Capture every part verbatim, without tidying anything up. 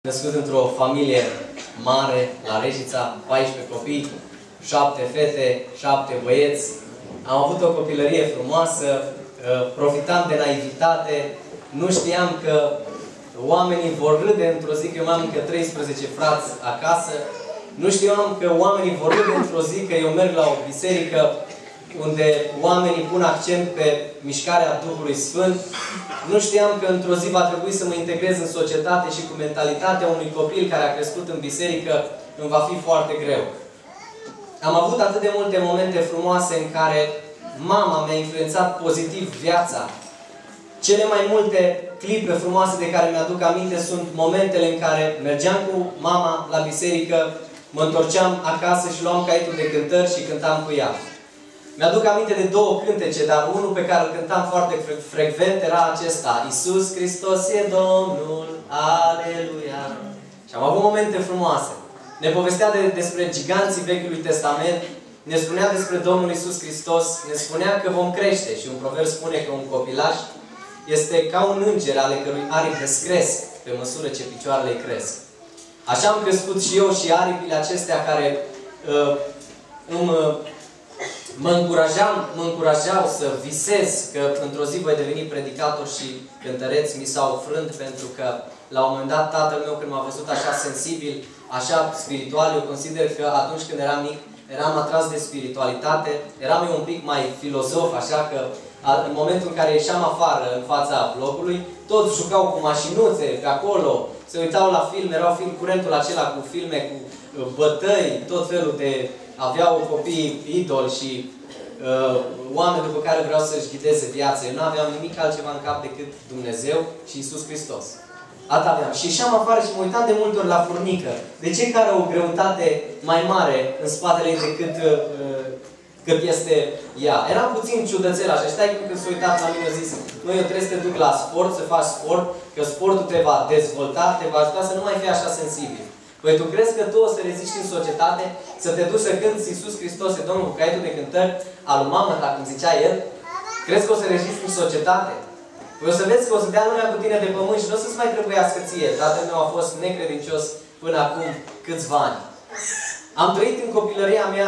Născut într-o familie mare, la Reșița, paisprezece copii, șapte fete, șapte băieți. Am avut o copilărie frumoasă, profitam de naivitate, nu știam că oamenii vor râde într-o zi că eu am încă treisprezece frați acasă, nu știam că oamenii vor râde într-o zi că eu merg la o biserică unde oamenii pun accent pe mișcarea Duhului Sfânt. Nu știam că într-o zi va trebui să mă integrez în societate și cu mentalitatea unui copil care a crescut în biserică îmi va fi foarte greu. Am avut atât de multe momente frumoase în care mama mi-a influențat pozitiv viața. Cele mai multe clipe frumoase de care mi-aduc aminte sunt momentele în care mergeam cu mama la biserică, mă întorceam acasă și luam caietul de cântări și cântam cu ea. Mi-aduc aminte de două cântece, dar unul pe care îl cântam foarte frecvent era acesta: Iisus Hristos e Domnul, Aleluia! Și am avut momente frumoase. Ne povestea de, despre giganții Vechiului Testament, ne spunea despre Domnul Iisus Hristos, ne spunea că vom crește și un proverb spune că un copilaș este ca un înger ale cărui aripi descresc pe măsură ce picioarele îi cresc. Așa am crescut și eu și aripile acestea care uh, îmi... Uh, Mă încurajam, mă încurajau să visez că într-o zi voi deveni predicator și cântăreț. Mi s-au frânt pentru că la un moment dat tatăl meu, când m-a văzut așa sensibil, așa spiritual, eu consider că atunci când eram mic, eram atras de spiritualitate, eram eu un pic mai filozof, așa că în momentul în care ieșeam afară, în fața blocului, toți jucau cu mașinuțe pe acolo, se uitau la filme, erau film, curentul acela cu filme, cu bătăi, tot felul de... Aveau copii idoli și uh, oameni după care vreau să-și ghideze viața. Eu nu aveam nimic altceva în cap decât Dumnezeu și Iisus Hristos. Atât aveam. Și ieșeam afară și mă uitam de multe ori la furnică. De ce care o greutate mai mare în spatele ei decât uh, cât este ea? Eram puțin ciudățel așa. Și stai când s-a uitat la mine, a zis: măi, eu trebuie să te duc la sport, să faci sport, că sportul te va dezvolta, te va ajuta să nu mai fii așa sensibil. Păi tu crezi că tu o să reziști în societate, să te duci să cânti Iisus Hristos e Domnul cu caietul de cântări al lui mamă, dacă cum zicea el? Crezi că o să reziști în societate? Păi o să vezi că o să dea lumea cu tine de pământ și nu o să-ți mai trebuiască ție. Tatăl meu a fost necredincios până acum câțiva ani. Am trăit în copilăria mea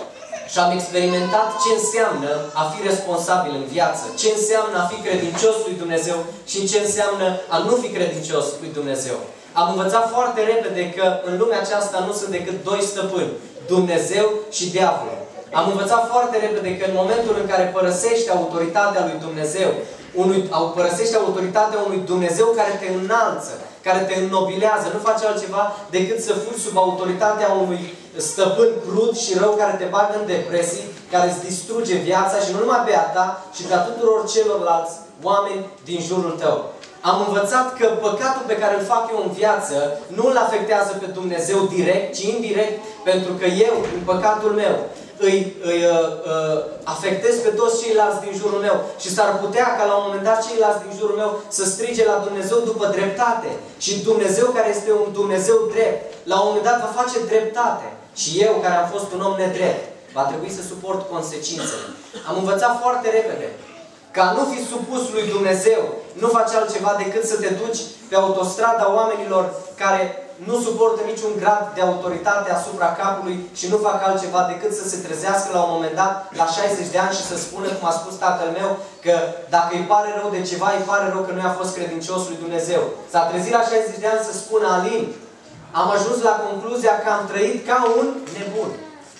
și am experimentat ce înseamnă a fi responsabil în viață, ce înseamnă a fi credincios lui Dumnezeu și ce înseamnă a nu fi credincios lui Dumnezeu. Am învățat foarte repede că în lumea aceasta nu sunt decât doi stăpâni, Dumnezeu și diavolul. Am învățat foarte repede că în momentul în care părăsești autoritatea lui Dumnezeu, unui, părăsești autoritatea unui Dumnezeu care te înalță, care te înnobilează, nu face altceva decât să furi sub autoritatea unui stăpân crud și rău care te bagă în depresii, care îți distruge viața și nu numai pe a ta, ci pe a tuturor celorlalți oameni din jurul tău. Am învățat că păcatul pe care îl fac eu în viață nu îl afectează pe Dumnezeu direct, ci indirect, pentru că eu, în păcatul meu, îi, îi uh, uh, afectez pe toți ceilalți din jurul meu. Și s-ar putea ca la un moment dat ceilalți din jurul meu să strige la Dumnezeu după dreptate. Și Dumnezeu, care este un Dumnezeu drept, la un moment dat va face dreptate. Și eu, care am fost un om nedrept, va trebui să suport consecințele. Am învățat foarte repede că a nu fi supus lui Dumnezeu nu face altceva decât să te duci pe autostrada oamenilor care nu suportă niciun grad de autoritate asupra capului și nu fac altceva decât să se trezească la un moment dat, la șaizeci de ani și să spună, cum a spus tatăl meu, că dacă îi pare rău de ceva, îi pare rău că nu i-a fost credincios lui Dumnezeu. S-a trezit la șaizeci de ani să spună: Alin, am ajuns la concluzia că am trăit ca un nebun.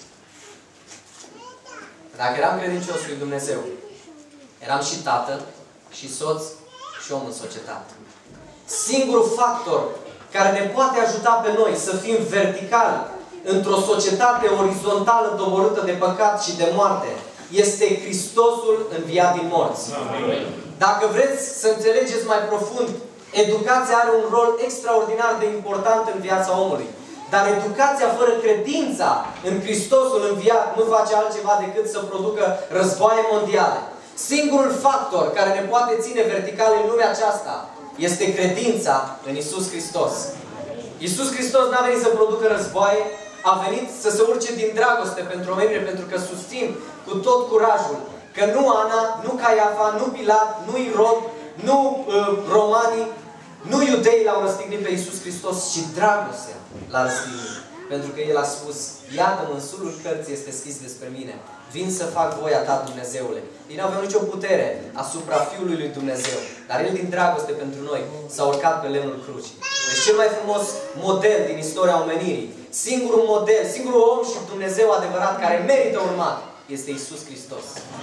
Dacă eram credincios lui Dumnezeu, eram și tată, și soț, și om în societate. Singurul factor care ne poate ajuta pe noi să fim verticali într-o societate orizontală doborâtă de păcat și de moarte este Hristosul înviat din morți. Amin. Dacă vreți să înțelegeți mai profund, educația are un rol extraordinar de important în viața omului. Dar educația fără credința în Hristosul înviat nu face altceva decât să producă războaie mondiale. Singurul factor care ne poate ține vertical în lumea aceasta este credința în Iisus Hristos. Iisus Hristos n-a venit să producă războaie, a venit să se urce din dragoste pentru omenire, pentru că susțin cu tot curajul că nu Ana, nu Caiafa, nu Pilat, nu Irod, nu uh, romanii Nu iudeii l-au răstignit pe Iisus Hristos, ci dragostea l-a răstignit. Pentru că El a spus, iată-mă, în sulul cărții este scris despre mine. Vin să fac voia ta, Dumnezeule. Ei nu aveau nicio putere asupra Fiului lui Dumnezeu. Dar El, din dragoste pentru noi, s-a urcat pe lemnul crucii. Deci cel mai frumos model din istoria omenirii, singurul model, singurul om și Dumnezeu adevărat care merită urmat, este Iisus Hristos.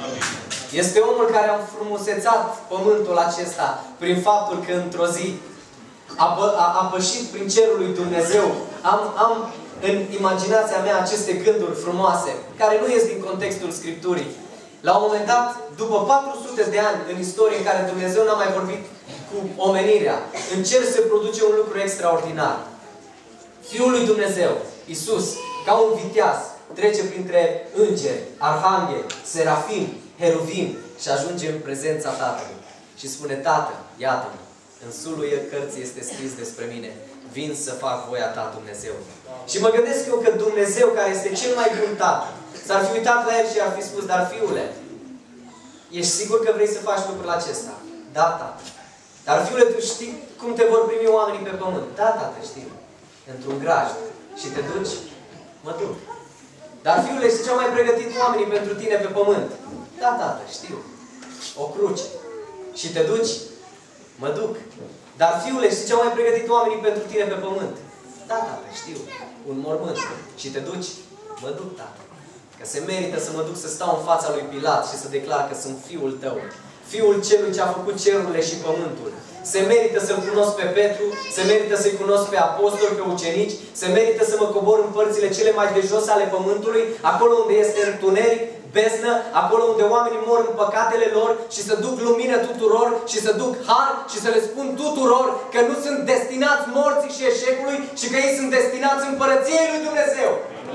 Este omul care a înfrumusețat pământul acesta prin faptul că într-o zi a, a, a pășit prin cerul lui Dumnezeu. Am, am în imaginația mea aceste gânduri frumoase, care nu ies din contextul Scripturii. La un moment dat, după patru sute de ani în istorie în care Dumnezeu n-a mai vorbit cu omenirea, în cer se produce un lucru extraordinar. Fiul lui Dumnezeu, Iisus, ca un viteaz, trece printre îngeri, arhangheli, serafim, heruvim și ajunge în prezența Tatălui. Și spune, Tată, iată-mă, în sulul cărții este scris despre mine. Vin să fac voia ta, Dumnezeu. Și mă gândesc eu că Dumnezeu, care este cel mai bun Tată, s-ar fi uitat la el și ar fi spus, dar fiule, ești sigur că vrei să faci lucrul acesta? Da, Tată. Dar fiule, tu știi cum te vor primi oamenii pe pământ? Da, Tată, știu. Într-un grajd. Și te duci? Mă duc. Dar fiule, știi ce au mai pregătit oamenii pentru tine pe pământ? Da, Tată, știu. O cruce. Și te duci? Mă duc. Dar fiule, știi ce au mai pregătit oamenii pentru tine pe pământ? Da, Tată, știu. Un mormânt. Și te duci? Mă duc, Tată. Că se merită să mă duc să stau în fața lui Pilat și să declar că sunt Fiul tău. Fiul celui ce a făcut cerurile și pământul. Se merită să-L cunosc pe Petru, se merită să-i cunosc pe apostoli, pe ucenici, se merită să mă cobor în părțile cele mai de jos ale pământului, acolo unde este întuneric, beznă, acolo unde oamenii mor în păcatele lor și să duc lumină tuturor și să duc har și să le spun tuturor că nu sunt destinați morții și eșecului și că ei sunt destinați împărăției lui Dumnezeu.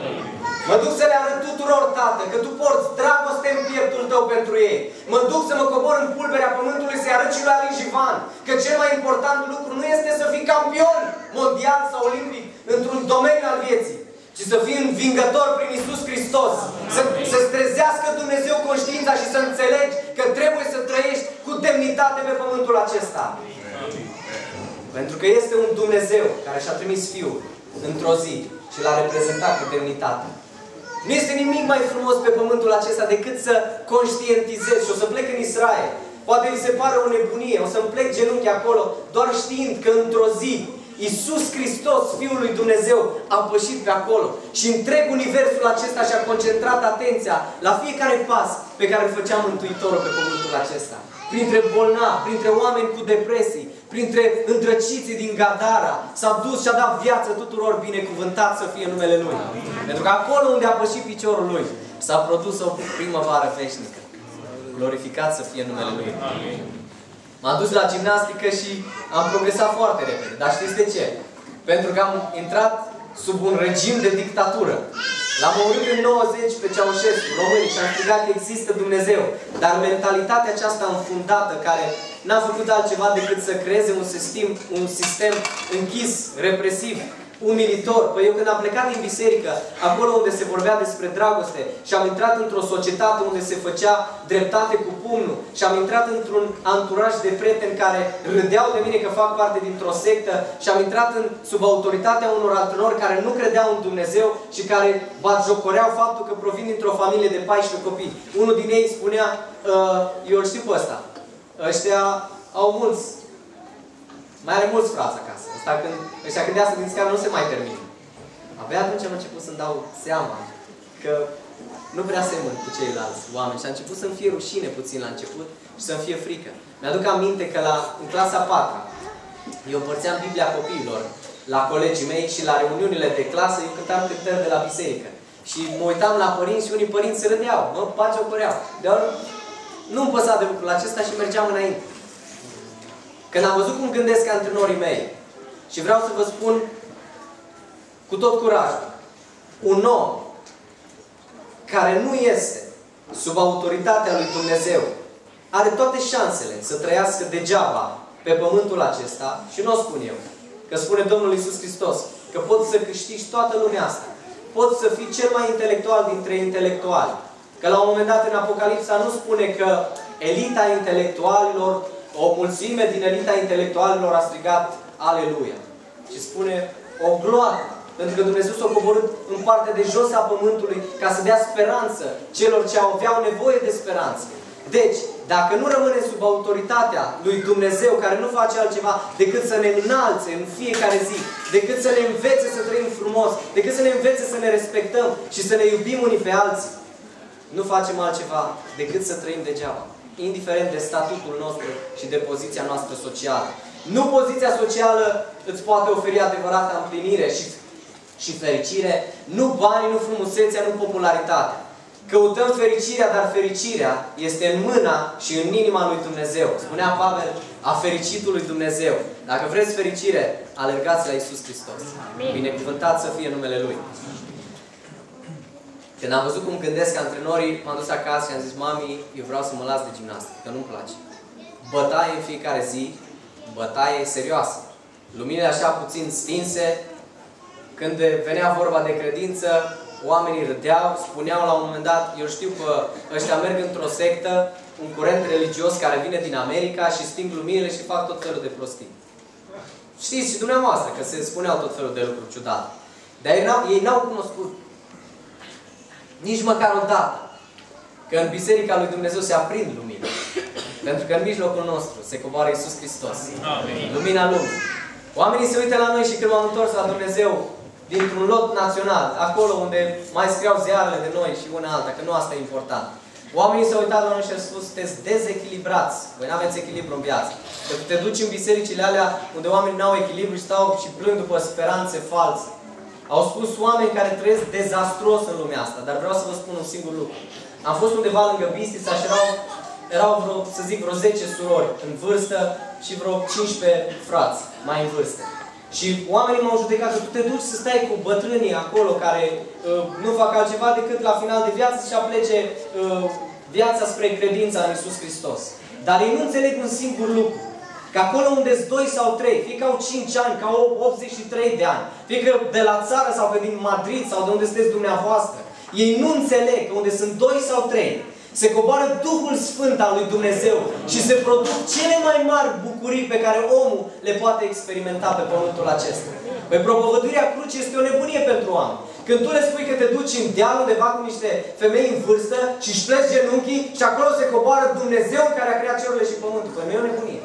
Mă duc să le arăt tuturor, Tată, că Tu porți dragoste în pieptul Tău pentru ei. Mă duc să mă cobor în pulberea pământului să-i arăt și lui Alin Jivan că cel mai important lucru nu este să fii campion mondial sau olimpic într-un domeniu al vieții, ci să fii învingător prin Iisus Hristos. Să, să-ți trezească Dumnezeu conștiința și să înțelegi că trebuie să trăiești cu demnitate pe pământul acesta. Pentru că este un Dumnezeu care și-a trimis Fiul într-o zi și L-a reprezentat cu demnitate. Nu este nimic mai frumos pe pământul acesta decât să conștientizezi și o să plec în Israel. Poate vi se pare o nebunie, o să-mi plec genunchi acolo, doar știind că într-o zi Iisus Hristos, Fiul lui Dumnezeu, a pășit pe acolo și întreg universul acesta și-a concentrat atenția la fiecare pas pe care îl făcea Mântuitorul pe pământul acesta. Printre bolnavi, printre oameni cu depresii, printre îndrăciții din Gadara, s-a dus și a dat viață tuturor, binecuvântat să fie numele Lui. Pentru că acolo unde a pășit piciorul Lui, s-a produs o primăvară veșnică. Glorificat să fie numele Lui. M-am dus la gimnastică și am progresat foarte repede. Dar știți de ce? Pentru că am intrat sub un regim de dictatură. L-am omorât în nouăzeci pe Ceaușescu, românii, și am strigat că există Dumnezeu. Dar mentalitatea aceasta înfundată, care n-a făcut altceva decât să creeze un sistem, un sistem închis, represiv, umilitor. Păi eu când am plecat din biserică, acolo unde se vorbea despre dragoste, și am intrat într-o societate unde se făcea dreptate cu pumnul, și am intrat într-un anturaj de prieteni care râdeau de mine că fac parte dintr-o sectă, și am intrat în, sub autoritatea unor antrenori care nu credeau în Dumnezeu și care batjocoreau faptul că provin dintr-o familie de paisprezece copii. Unul din ei spunea, eu îl știu pe ăsta, ăștia au mulți, mai are mulți frați acasă. Asta când, ăștia când iasă din scară nu se mai termină. Abia atunci am început să-mi dau seama că nu prea semăn cu ceilalți oameni. Și a început să-mi fie rușine puțin la început și să-mi fie frică. Mi-aduc aminte că la, în clasa a patra, eu împărțeam Biblia copiilor la colegii mei și la reuniunile de clasă eu cântam cântări de la biserică. Și mă uitam la părinți și unii părinți se râdeau, mă bagiocoreau. De-aia nu-mi păsa de lucrul acesta și mergeam înainte. Când am văzut cum gândesc antrenorii mei, și vreau să vă spun cu tot curajul, un om care nu este sub autoritatea lui Dumnezeu are toate șansele să trăiască degeaba pe pământul acesta, și nu o spun eu, că spune Domnul Iisus Hristos, că poți să câștigi toată lumea asta. Poți să fii cel mai intelectual dintre intelectuali. Că la un moment dat în Apocalipsa nu spune că elita intelectualilor o mulțime din elita intelectualilor a strigat Aleluia. Și spune o gloată. Pentru că Dumnezeu s-a coborât în partea de jos a pământului ca să dea speranță celor ce aveau nevoie de speranță. Deci, dacă nu rămânem sub autoritatea lui Dumnezeu, care nu face altceva decât să ne înalțe în fiecare zi, decât să ne învețe să trăim frumos, decât să ne învețe să ne respectăm și să ne iubim unii pe alții, nu facem altceva decât să trăim degeaba, indiferent de statutul nostru și de poziția noastră socială. Nu poziția socială îți poate oferi adevărata împlinire și, și fericire, nu banii, nu frumusețea, nu popularitatea. Căutăm fericirea, dar fericirea este în mâna și în inima lui Dumnezeu. Spunea Pavel, a fericitului Dumnezeu. Dacă vreți fericire, alergați la Iisus Hristos. Binecuvântat să fie numele Lui. Când am văzut cum gândesc antrenorii, m-am dus acasă și am zis, mami, eu vreau să mă las de gimnastică, că nu-mi place. Bătaie în fiecare zi, bătaie serioasă. Luminile așa puțin stinse, când venea vorba de credință, oamenii râdeau, spuneau la un moment dat, eu știu că ăștia merg într-o sectă, un curent religios care vine din America și sting luminile și fac tot felul de prostii. Știți și dumneavoastră că se spuneau tot felul de lucruri ciudate. Dar ei n-au cunoscut nici măcar o dată că în Biserica lui Dumnezeu se aprind lumini. Pentru că în mijlocul nostru se coboară Iisus Hristos. Amin. Lumina lumii. Oamenii se uită la noi și când m-am întors la Dumnezeu dintr-un lot național, acolo unde mai scriau ziarele de noi și una alta, că nu asta e important. Oamenii s-au uitat la noi și au spus, sunteți dezechilibrați. Voi nu aveți echilibru în viață. Că te duci în bisericile alea unde oamenii n-au echilibru și stau și plâng după speranțe false. Au spus oameni care trăiesc dezastruos în lumea asta. Dar vreau să vă spun un singur lucru. Am fost undeva lângă Bistrița și erau, erau vreo, să zic, vreo zece surori în vârstă și vreo cincisprezece frați mai în vârstă. Și oamenii m-au judecat că tu te duci să stai cu bătrânii acolo care uh, nu fac altceva decât la final de viață și aplece uh, viața spre credința în Iisus Hristos. Dar ei nu înțeleg un singur lucru. Că acolo unde sunt doi sau trei, fie că au cinci ani, că au optzeci și trei de ani, fie că de la țară sau că din Madrid sau de unde sunteți dumneavoastră, ei nu înțeleg că unde sunt doi sau trei, se coboară Duhul Sfânt al lui Dumnezeu și se produc cele mai mari bucurii pe care omul le poate experimenta pe pământul acesta. Păi propovăduirea crucii este o nebunie pentru oameni. Când tu le spui că te duci în deal undeva cu niște femei în vârstă și își pleci genunchii și acolo se coboară Dumnezeu care a creat cerurile și pământul. Păi nu e o nebunie.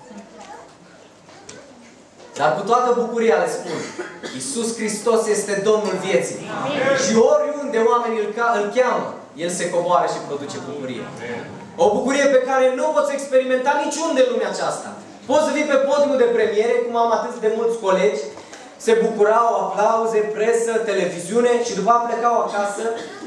Dar cu toată bucuria le spun, Iisus Hristos este Domnul vieții. Amin. Și oriunde oamenii îl, îl cheamă, El se coboară și produce bucurie. O bucurie pe care nu o poți experimenta niciunde în lumea aceasta. Poți să vii pe podiumul de premiere, cum am atât de mulți colegi, se bucurau, aplauze, presă, televiziune și după aceea plecau acasă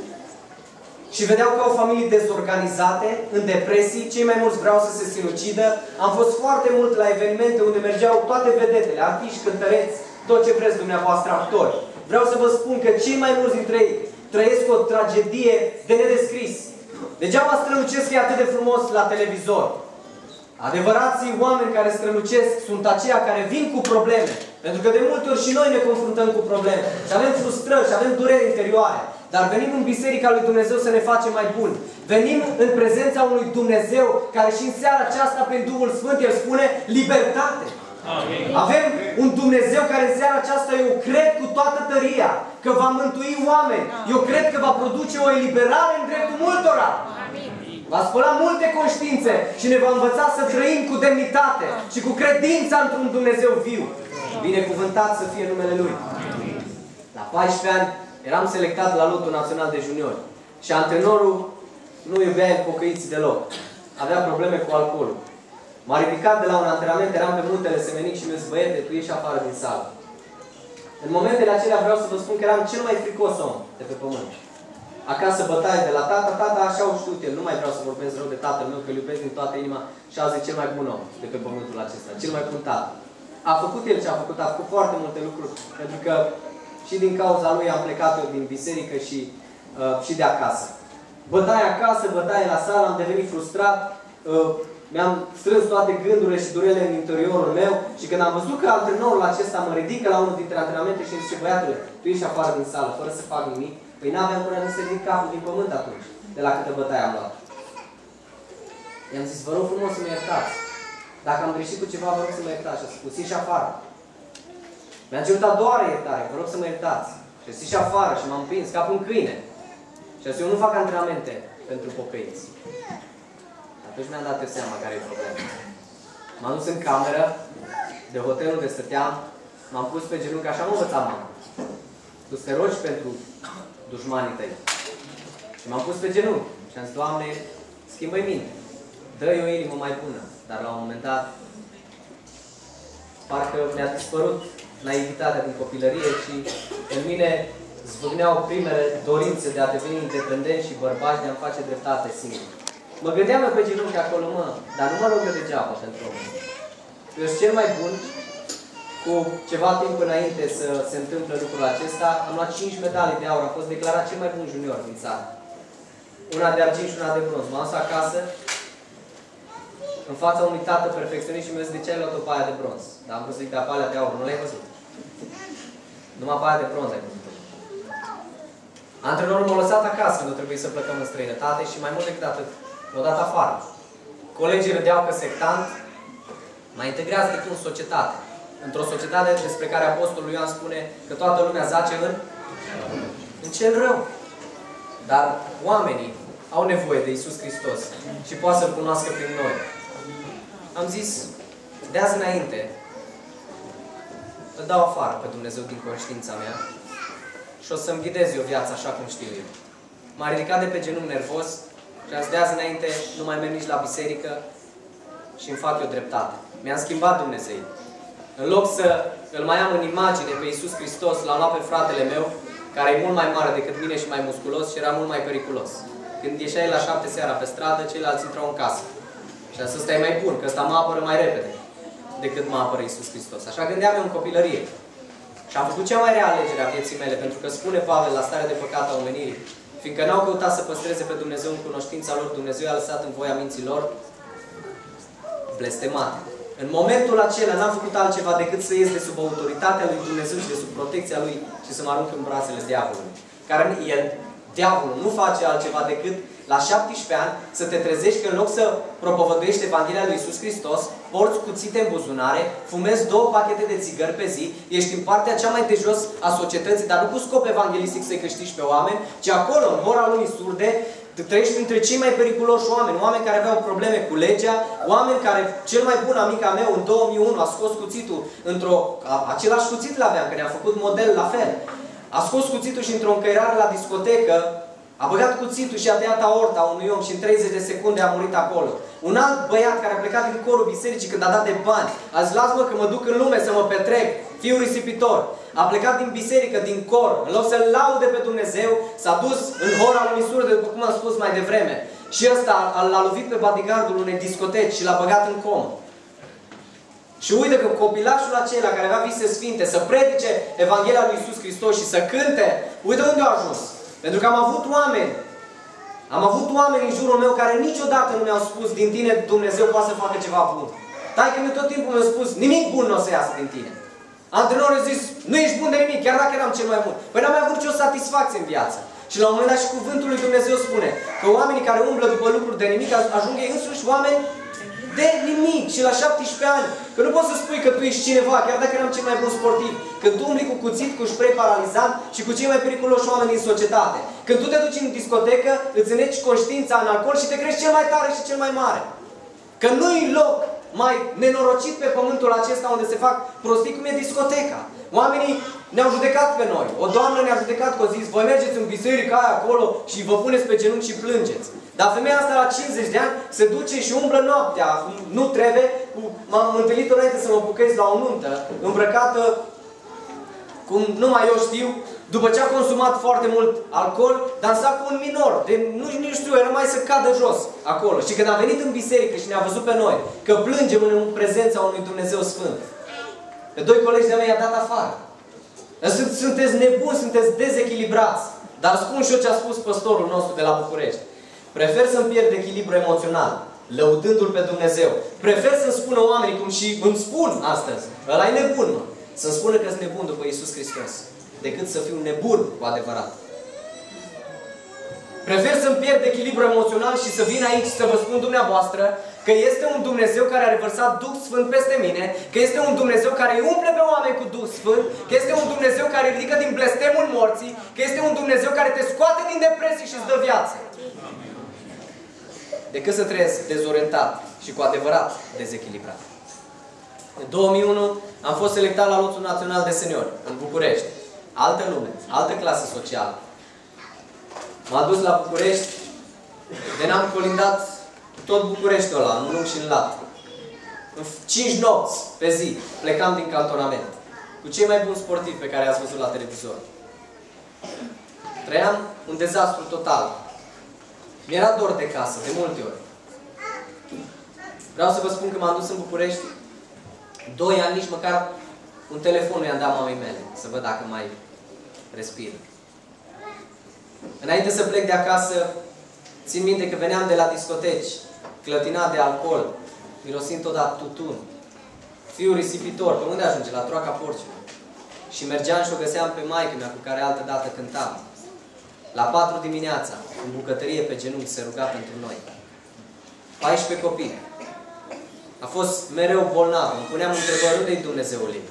și vedeau că au familii dezorganizate, în depresii, cei mai mulți vreau să se sinucidă. Am fost foarte mult la evenimente unde mergeau toate vedetele, artiști, cântăreți, tot ce vreți dumneavoastră, actori. Vreau să vă spun că cei mai mulți dintre ei trăiesc o tragedie de nedescris. Degeaba strălucesc că e atât de frumos la televizor. Adevărații oameni care strălucesc sunt aceia care vin cu probleme. Pentru că de multe ori și noi ne confruntăm cu probleme. Și avem frustrări și avem dureri interioare. Dar venim în Biserica lui Dumnezeu să ne facem mai buni. Venim în prezența unui Dumnezeu care și în seara aceasta prin Duhul Sfânt El spune libertate. Amin. Avem un Dumnezeu care în seara aceasta eu cred cu toată tăria că va mântui oameni. Eu cred că va produce o eliberare în dreptul multora. Va spăla multe conștiințe și ne va învăța să trăim cu demnitate și cu credința într-un Dumnezeu viu. Binecuvântat să fie numele Lui. La paisprezece ani eram selectat la lotul național de juniori. Și antrenorul nu iubea el pocăiții deloc. Avea probleme cu alcoolul. M-a ridicat de la un antrenament, eram pe muntele Semenic și mi-a zis, băiete, tu ieși afară din sală. În momentele acelea vreau să vă spun că eram cel mai fricos om de pe pământ. Acasă bătaie de la tata, tata așa o știut el. Nu mai vreau să vorbesc rău de tatăl meu, că îl iubesc din toată inima și azi e cel mai bun om de pe pământul acesta. Cel mai bun tată. A făcut el ce a făcut, a făcut foarte multe lucruri. Pentru că și din cauza lui am plecat eu din biserică și, uh, și de acasă. Bătaie acasă, bătaie la sală, am devenit frustrat. Uh, Mi-am strâns toate gândurile și durerile în interiorul meu și când am văzut că antrenorul acesta mă ridică la unul dintre antrenamente și îmi zice, băiatule, tu ești afară din sală, fără să fac nimic, păi n-aveam până să ridic capul din pământ atunci, de la câtă bătaie am luat. I-am zis, vă rog frumos să mă iertați. Dacă am greșit cu ceva, vă rog să mă iertați. Și a spus, ieși afară. Mi-a cerut a doua iertare, vă rog să mă iertați. Și a ieși afară și m-am prins ca pe un câine. Și a zis, eu nu fac antrenamente pentru pocăiți. Atunci mi-am dat eu seama care e problema. M-am dus în cameră, de hotel unde stăteam, m-am pus pe genunchi, așa m-a învățat mama. Tu să te rogi pentru dușmanii tăi. Și m-am pus pe genunchi și am zis, Doamne, schimbă-i minte. Dă-i o inimă mai bună. Dar la un moment dat, parcă mi-a dispărut naivitatea din copilărie și în mine zvâgneau primele dorințe de a deveni independent și bărbați, de a-mi face dreptate singur. Mă gândeam eu pe genunchi acolo, mă, dar nu mă rog eu degeaba pentru omul. Eu sunt cel mai bun. Cu ceva timp înainte să se întâmple lucrul acesta, am luat cinci medalii de aur. Am fost declarat cel mai bun junior din țară. Una de argint și una de bronz. M-am dus acasă, în fața unui tată perfecționist și mi-a zis, de ce ai luat-o pe aia de bronz? Dar am văzut că pe alea de aur, nu le-ai văzut. Numai pe aia de bronz ai văzut. Antrenorul m-a lăsat acasă când a trebuit să plecăm în străinătate și mai mult decât atât, m-a dat afară. Colegii râdeau că sectant mă integrează decât în societate. Într-o societate despre care Apostolul Ioan spune că toată lumea zace în, în cel rău. Dar oamenii au nevoie de Iisus Hristos și poate să-L cunoască prin noi. Am zis, de azi înainte, îl dau afară pe Dumnezeu din conștiința mea și o să-mi ghidez eu viața așa cum știu eu. M-a ridicat de pe genunchi nervos și am zis, de azi înainte nu mai merg nici la biserică și îmi fac eu dreptate. Mi-am schimbat Dumnezeu. În loc să îl mai am în imagine pe Iisus Hristos, l-am luat pe fratele meu, care e mult mai mare decât mine și mai musculos și era mult mai periculos. Când ieșeai la șapte seara pe stradă, ceilalți intrau în casă. Și asta ăsta e mai bun, că ăsta mă apără mai repede decât mă apără Iisus Hristos. Așa gândeam eu în copilărie. Și am făcut cea mai rea alegere a vieții mele, pentru că spune Pavel la starea de păcat a omenirii, fiindcă n-au căutat să păstreze pe Dumnezeu în cunoștința lor, Dumnezeu i-a lăsat în voia minților blestemate. În momentul acela n-am făcut altceva decât să ies de sub autoritatea lui Dumnezeu și de sub protecția lui și să mă arunc în brațele diavolului. Care el, diavolul, nu face altceva decât la șaptesprezece ani să te trezești că în loc să propovăduiești Evanghelia lui Iisus Hristos, porți cuțite în buzunare, fumezi două pachete de țigări pe zi, ești în partea cea mai de jos a societății, dar nu cu scop evanghelistic să-i câștigi pe oameni, ci acolo, în hora lunii surde, trăiești printre cei mai periculoși oameni, oameni care aveau probleme cu legea, oameni care, cel mai bun amic al meu, în două mii unu, a scos cuțitul într-o... Același cuțit l-aveam, că ne-a făcut model la fel. A scos cuțitul și într-o încăierare la discotecă, a băgat cuțitul și a tăiat aorta unui om și în treizeci de secunde a murit acolo. Un alt băiat care a plecat din corul bisericii când a dat de bani, a zis, lasă-mă că mă duc în lume să mă petrec, fiul risipitor. A plecat din biserică, din cor, în loc să-L laude pe Dumnezeu, s-a dus în hora lui Surde, după cum am spus mai devreme. Și ăsta l-a lovit pe bodyguardul unei discoteci și l-a băgat în comă. Și uite că copilașul acela care avea vise sfinte să predice Evanghelia lui Iisus Hristos și să cânte, uite unde a ajuns. Pentru că am avut oameni, am avut oameni în jurul meu care niciodată nu mi-au spus, din tine Dumnezeu poate să facă ceva bun. Taică mi tot timpul mi-a spus, nimic bun nu o să iasă din tine. Antrenorul a zis, nu ești bun de nimic, chiar dacă eram cel mai bun. Păi n-am mai avut nicio satisfacție în viață. Și la un moment dat și cuvântul lui Dumnezeu spune că oamenii care umblă după lucruri de nimic ajung ei însuși oameni de nimic. Și la șaptesprezece ani, că nu poți să spui că tu ești cineva, chiar dacă eram cel mai bun sportiv, că tu umbli cu cuțit, cu spray paralizant și cu cei mai periculoși oameni din societate. Când tu te duci în discotecă, îți îneci conștiința în alcool și te crești cel mai tare și cel mai mare. Că nu-i loc mai nenorocit pe pământul acesta unde se fac prostii cum e discoteca. Oamenii ne-au judecat pe noi. O doamnă ne-a judecat că a zis, voi mergeți în biserica aia acolo și vă puneți pe genunchi și plângeți. Dar femeia asta la cincizeci de ani se duce și umblă noaptea. Nu trebuie. M-am întâlnit înainte să mă buchez la o nuntă, îmbrăcată cum numai eu știu, după ce a consumat foarte mult alcool, dansa cu un minor. De, nu, nu știu, era mai să cadă jos acolo. Și când a venit în biserică și ne-a văzut pe noi că plângem în prezența unui Dumnezeu Sfânt, pe doi colegi de-a mei i-a dat afară. Sunteți nebuni, sunteți dezechilibrați. Dar spun și eu ce a spus păstorul nostru de la București. Prefer să-mi pierd echilibru emoțional, lăudându-L pe Dumnezeu. Prefer să-mi spună oamenii, cum și îmi spun astăzi, ăla e nebun, mă. Să-mi spună că sunt nebun după Iisus Hristos, decât să fiu nebun cu adevărat. Prefer să-mi pierd echilibru emoțional și să vin aici să vă spun dumneavoastră că este un Dumnezeu care a revărsat Duh Sfânt peste mine, că este un Dumnezeu care îi umple pe oameni cu Duh Sfânt, că este un Dumnezeu care îi ridică din blestemul morții, că este un Dumnezeu care te scoate din depresie și îți dă viață. Decât să trăiesc dezorientat și cu adevărat dezechilibrat. În două mii unu am fost selectat la lotul național de seniori, în București. Altă lume, altă clasă socială. M-a dus la București, de n-am colindat tot Bucureștiul ăla, în lung și în lat. În cinci nopți pe zi plecam din cantonament. Cu cei mai buni sportivi pe care i-ați văzut la televizor. Trăiam un dezastru total. Mi-era dor de casă, de multe ori. Vreau să vă spun că m-am dus în București. Doi ani, nici măcar un telefon nu i-am dat mamei mele, să văd dacă mai respiră. Înainte să plec de acasă, țin minte că veneam de la discoteci, clătinat de alcool, mirosind tot dat tutun. Fiul risipitor, pe unde ajunge? La troaca porcilor. Și mergeam și o găseam pe maică-mea cu care altă dată cântam. La patru dimineața, în bucătărie pe genunchi, se ruga pentru noi. paisprezece copii. A fost mereu bolnav. Îmi puneam întrebări, unde-i Dumnezeul ei?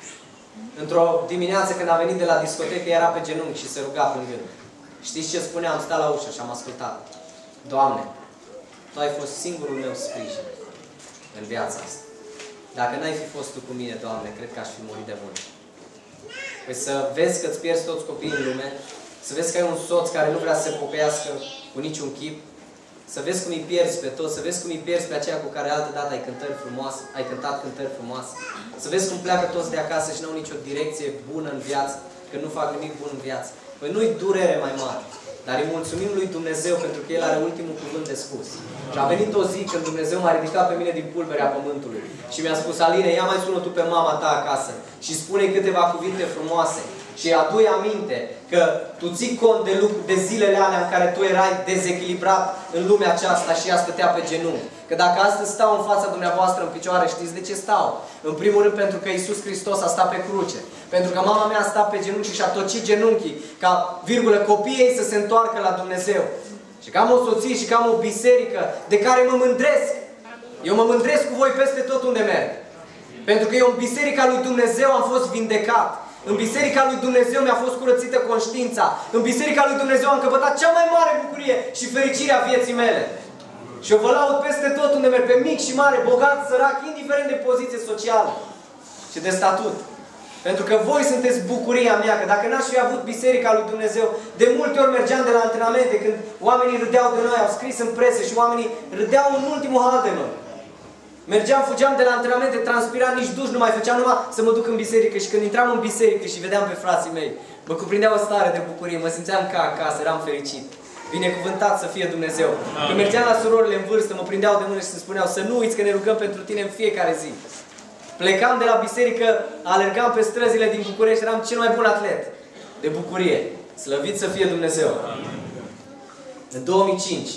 Într-o dimineață când a venit de la discotecă, era pe genunchi și se ruga plângând. Știți ce spunea? Am stat la ușă și am ascultat. Doamne, Tu ai fost singurul meu sprijin în viața asta. Dacă n-ai fi fost Tu cu mine, Doamne, cred că aș fi murit de mult. Păi să vezi că îți pierzi toți copiii în lume, să vezi că ai un soț care nu vrea să se pocăiască cu niciun chip, să vezi cum îi pierzi pe toți, să vezi cum îi pierzi pe aceea cu care altă dată ai cântări frumoase, ai cântat cântări frumoase, să vezi cum pleacă toți de acasă și nu au nicio direcție bună în viață, că nu fac nimic bun în viață. Păi nu-i durere mai mare, dar îi mulțumim lui Dumnezeu pentru că El are ultimul cuvânt de spus. Și a venit o zi când Dumnezeu m-a ridicat pe mine din pulberea pământului și mi-a spus: Aline, ia mai sună tu pe mama ta acasă și spune câteva cuvinte frumoase și adu-i aminte că tu ții cont de, lucru, de zilele alea în care tu erai dezechilibrat în lumea aceasta și ea stătea pe genunchi. Că dacă astăzi stau în fața dumneavoastră în picioare, știți de ce stau? În primul rând pentru că Iisus Hristos a stat pe cruce. Pentru că mama mea a stat pe genunchi și și-a tocit genunchii ca, virgulă, copiii ei să se întoarcă la Dumnezeu. Și că am o soție și că am o biserică de care mă mândresc. Eu mă mândresc cu voi peste tot unde merg. Pentru că eu în biserica lui Dumnezeu am fost vindecat. În biserica lui Dumnezeu mi-a fost curățită conștiința. În biserica lui Dumnezeu am căpătat cea mai mare bucurie și fericire a vieții mele. Și eu vă laud peste tot unde merg, pe mic și mare, bogat, sărac, indiferent de poziție socială și de statut. Pentru că voi sunteți bucuria mea, că dacă n-aș fi avut biserica lui Dumnezeu, de multe ori mergeam de la antrenamente, când oamenii râdeau de noi, au scris în presă și oamenii râdeau în ultimul hal de noi. Mergeam, fugeam de la antrenamente, transpiram, nici duș nu mai făceam, numai să mă duc în biserică. Și când intram în biserică și vedeam pe frații mei, mă cuprindea o stare de bucurie, mă simțeam ca acasă, eram fericit. Binecuvântat să fie Dumnezeu. Când mergeam la surorile în vârstă, mă prindeau de mână și îmi spuneau: să nu uiți că ne rugăm pentru tine în fiecare zi. Plecam de la biserică, alergam pe străzile din București, eram cel mai bun atlet. De bucurie. Slăvit să fie Dumnezeu. În două mii cinci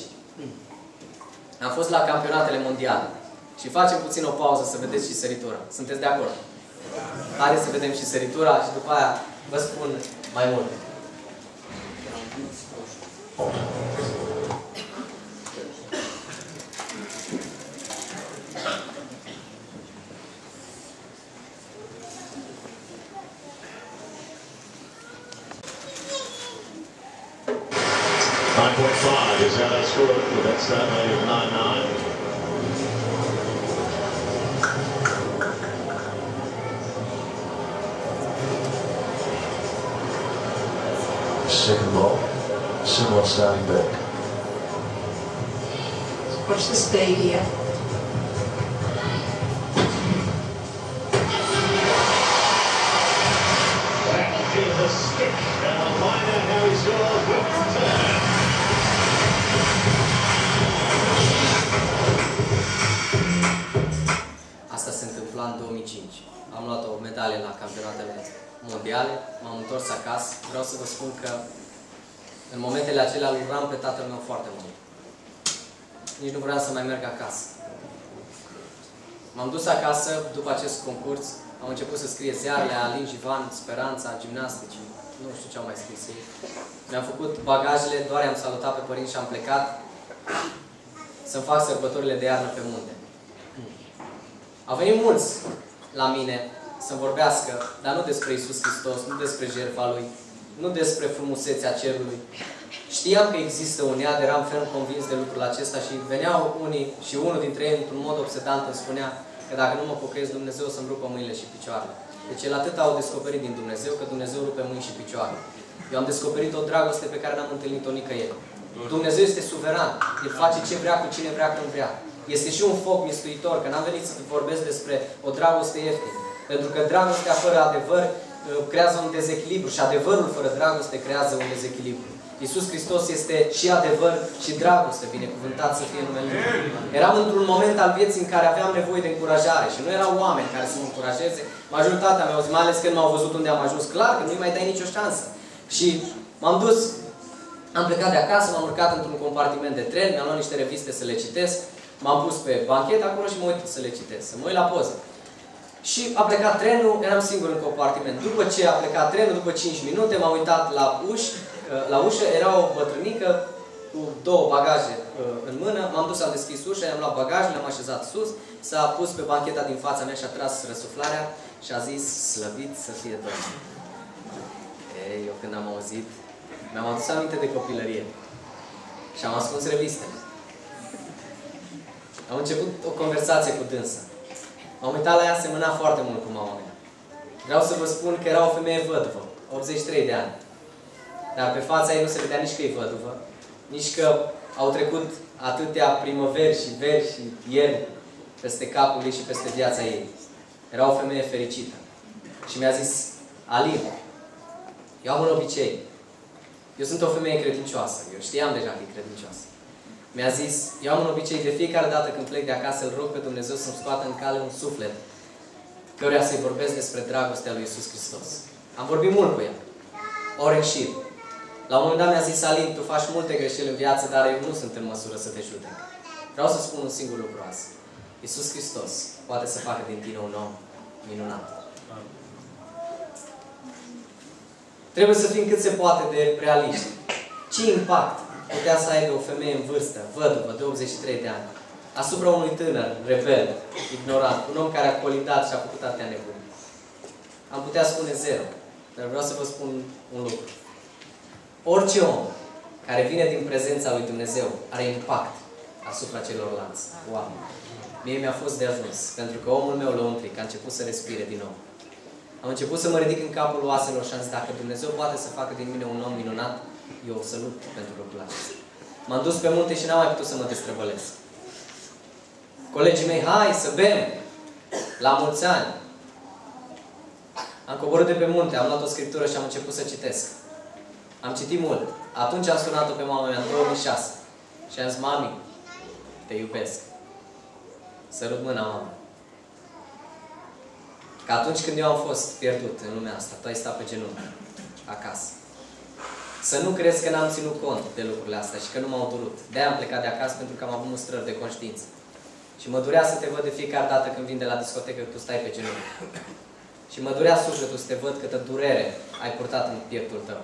am fost la campionatele mondiale. Și facem puțin o pauză să vedeți și săritura. Sunteți de acord? Haideți să vedem și săritura și după aia vă spun mai multe. nine point five is how they scored with that start rate of nine nine. Second ball, similar starting back. Watch the speed here. That is a stick, and we'll find out how he scores when we return. Asta se întâmpla în două mii cinci. Am luat o medalie la campionatele mondiale, m-am întors acasă. Vreau să vă spun că în momentele acelea îl uram pe tatăl meu foarte mult. Nici nu vreau să mai merg acasă. M-am dus acasă după acest concurs, am început să scrie ziarele, Alin, Jivan, Speranța, gimnastici, nu știu ce au mai scris ei. Mi-am făcut bagajele, doar i-am salutat pe părinți și am plecat să-mi fac sărbătorile de iarnă pe munte. Au venit mulți la mine să-mi vorbească, dar nu despre Iisus Hristos, nu despre jertfa Lui, nu despre frumusețea cerului. Știam că există un iad, eram ferm convins de lucrul acesta și veneau unii și unul dintre ei, într-un mod obsedant, îmi spunea că dacă nu mă pocăiesc, Dumnezeu să-mi rupă mâinile și picioarele. Deci el atât au descoperit din Dumnezeu, că Dumnezeu rupe mâini și picioare. Eu am descoperit o dragoste pe care n-am întâlnit-o nicăieri. Dumnezeu este suveran. El face ce vrea cu cine vrea când vrea. Este și un foc mistuitor, că n-am venit să vorbesc despre o dragoste ieftină. Pentru că dragostea fără adevăr creează un dezechilibru și adevărul fără dragoste creează un dezechilibru. Iisus Hristos este și adevăr și dragoste, binecuvântat să fie numele Lui. Eram într-un moment al vieții în care aveam nevoie de încurajare și nu erau oameni care să mă încurajeze. Majoritatea mea, mai ales când m-au văzut unde am ajuns, clar că nu-i mai dai nicio șansă. Și m-am dus, am plecat de acasă, m-am urcat într-un compartiment de tren, mi-am luat niște reviste să le citesc, m-am pus pe banchetă acolo și mă uit să le citesc, să mă uit la poze. Și a plecat trenul, eram singur în compartiment. După ce a plecat trenul, după cinci minute, m-am uitat la uși, la ușă, era o bătrânică cu două bagaje în mână, m-am dus, am deschis ușa, i-am luat bagajele, le-am așezat sus, s-a pus pe bancheta din fața mea și a tras răsuflarea și a zis, slăvit să fie Domnul. Ei, eu când am auzit, mi-am adus aminte de copilărie și am ascuns revistele. Am început o conversație cu dânsa. M-am uitat la ea, semăna foarte mult cu mama mea. Vreau să vă spun că era o femeie văduvă, optzeci și trei de ani. Dar pe fața ei nu se vedea nici că e văduvă, nici că au trecut atâtea primăveri și veri și ierni peste capul ei și peste viața ei. Era o femeie fericită. Și mi-a zis, Alin, eu am un obicei. Eu sunt o femeie credincioasă. Eu știam deja că e credincioasă. Mi-a zis, eu am un obicei, de fiecare dată când plec de acasă, îl rog pe Dumnezeu să-mi scoată în cale un suflet căruia să-i vorbesc despre dragostea lui Iisus Hristos. Am vorbit mult cu ea. Ori în șir. La un moment dat mi-a zis, Alin, tu faci multe greșeli în viață, dar eu nu sunt în măsură să te judec. Vreau să spun un singur lucru azi. Iisus Hristos poate să facă din tine un om minunat. Trebuie să fim cât se poate de realiști. Ce impact putea să aibă o femeie în vârstă, văduvă, de optzeci și trei de ani, asupra unui tânăr, rebel, ignorant, un om care a colindat și a făcut atâtea nebunii? Am putea spune zero. Dar vreau să vă spun un lucru. Orice om care vine din prezența lui Dumnezeu are impact asupra celorlalți oameni. Mie mi-a fost de ajuns, pentru că omul meu lăuntric a început să respire din nou. Am început să mă ridic în capul oaselor și am zis, dacă Dumnezeu poate să facă din mine un om minunat, eu o să lupt pentru lucrul acesta. M-am dus pe munte și n-am mai putut să mă destrăbălesc. Colegii mei, hai să bem! La mulți ani! Am coborât de pe munte, am luat o scriptură și am început să citesc. Am citit mult. Atunci am sunat-o pe mama mea în două mii șase. Și am zis, mami, te iubesc. Sărut mâna, mama. Că atunci când eu am fost pierdut în lumea asta, tu ai stat pe genunchi, acasă. Să nu crezi că n-am ținut cont de lucrurile astea și că nu m-au durut. De-aia am plecat de acasă pentru că am avut mustrări de conștiință. Și mă durea să te văd de fiecare dată când vin de la discotecă că tu stai pe genunchi. Și mă durea sufletul să te văd câtă durere ai purtat în pieptul tău.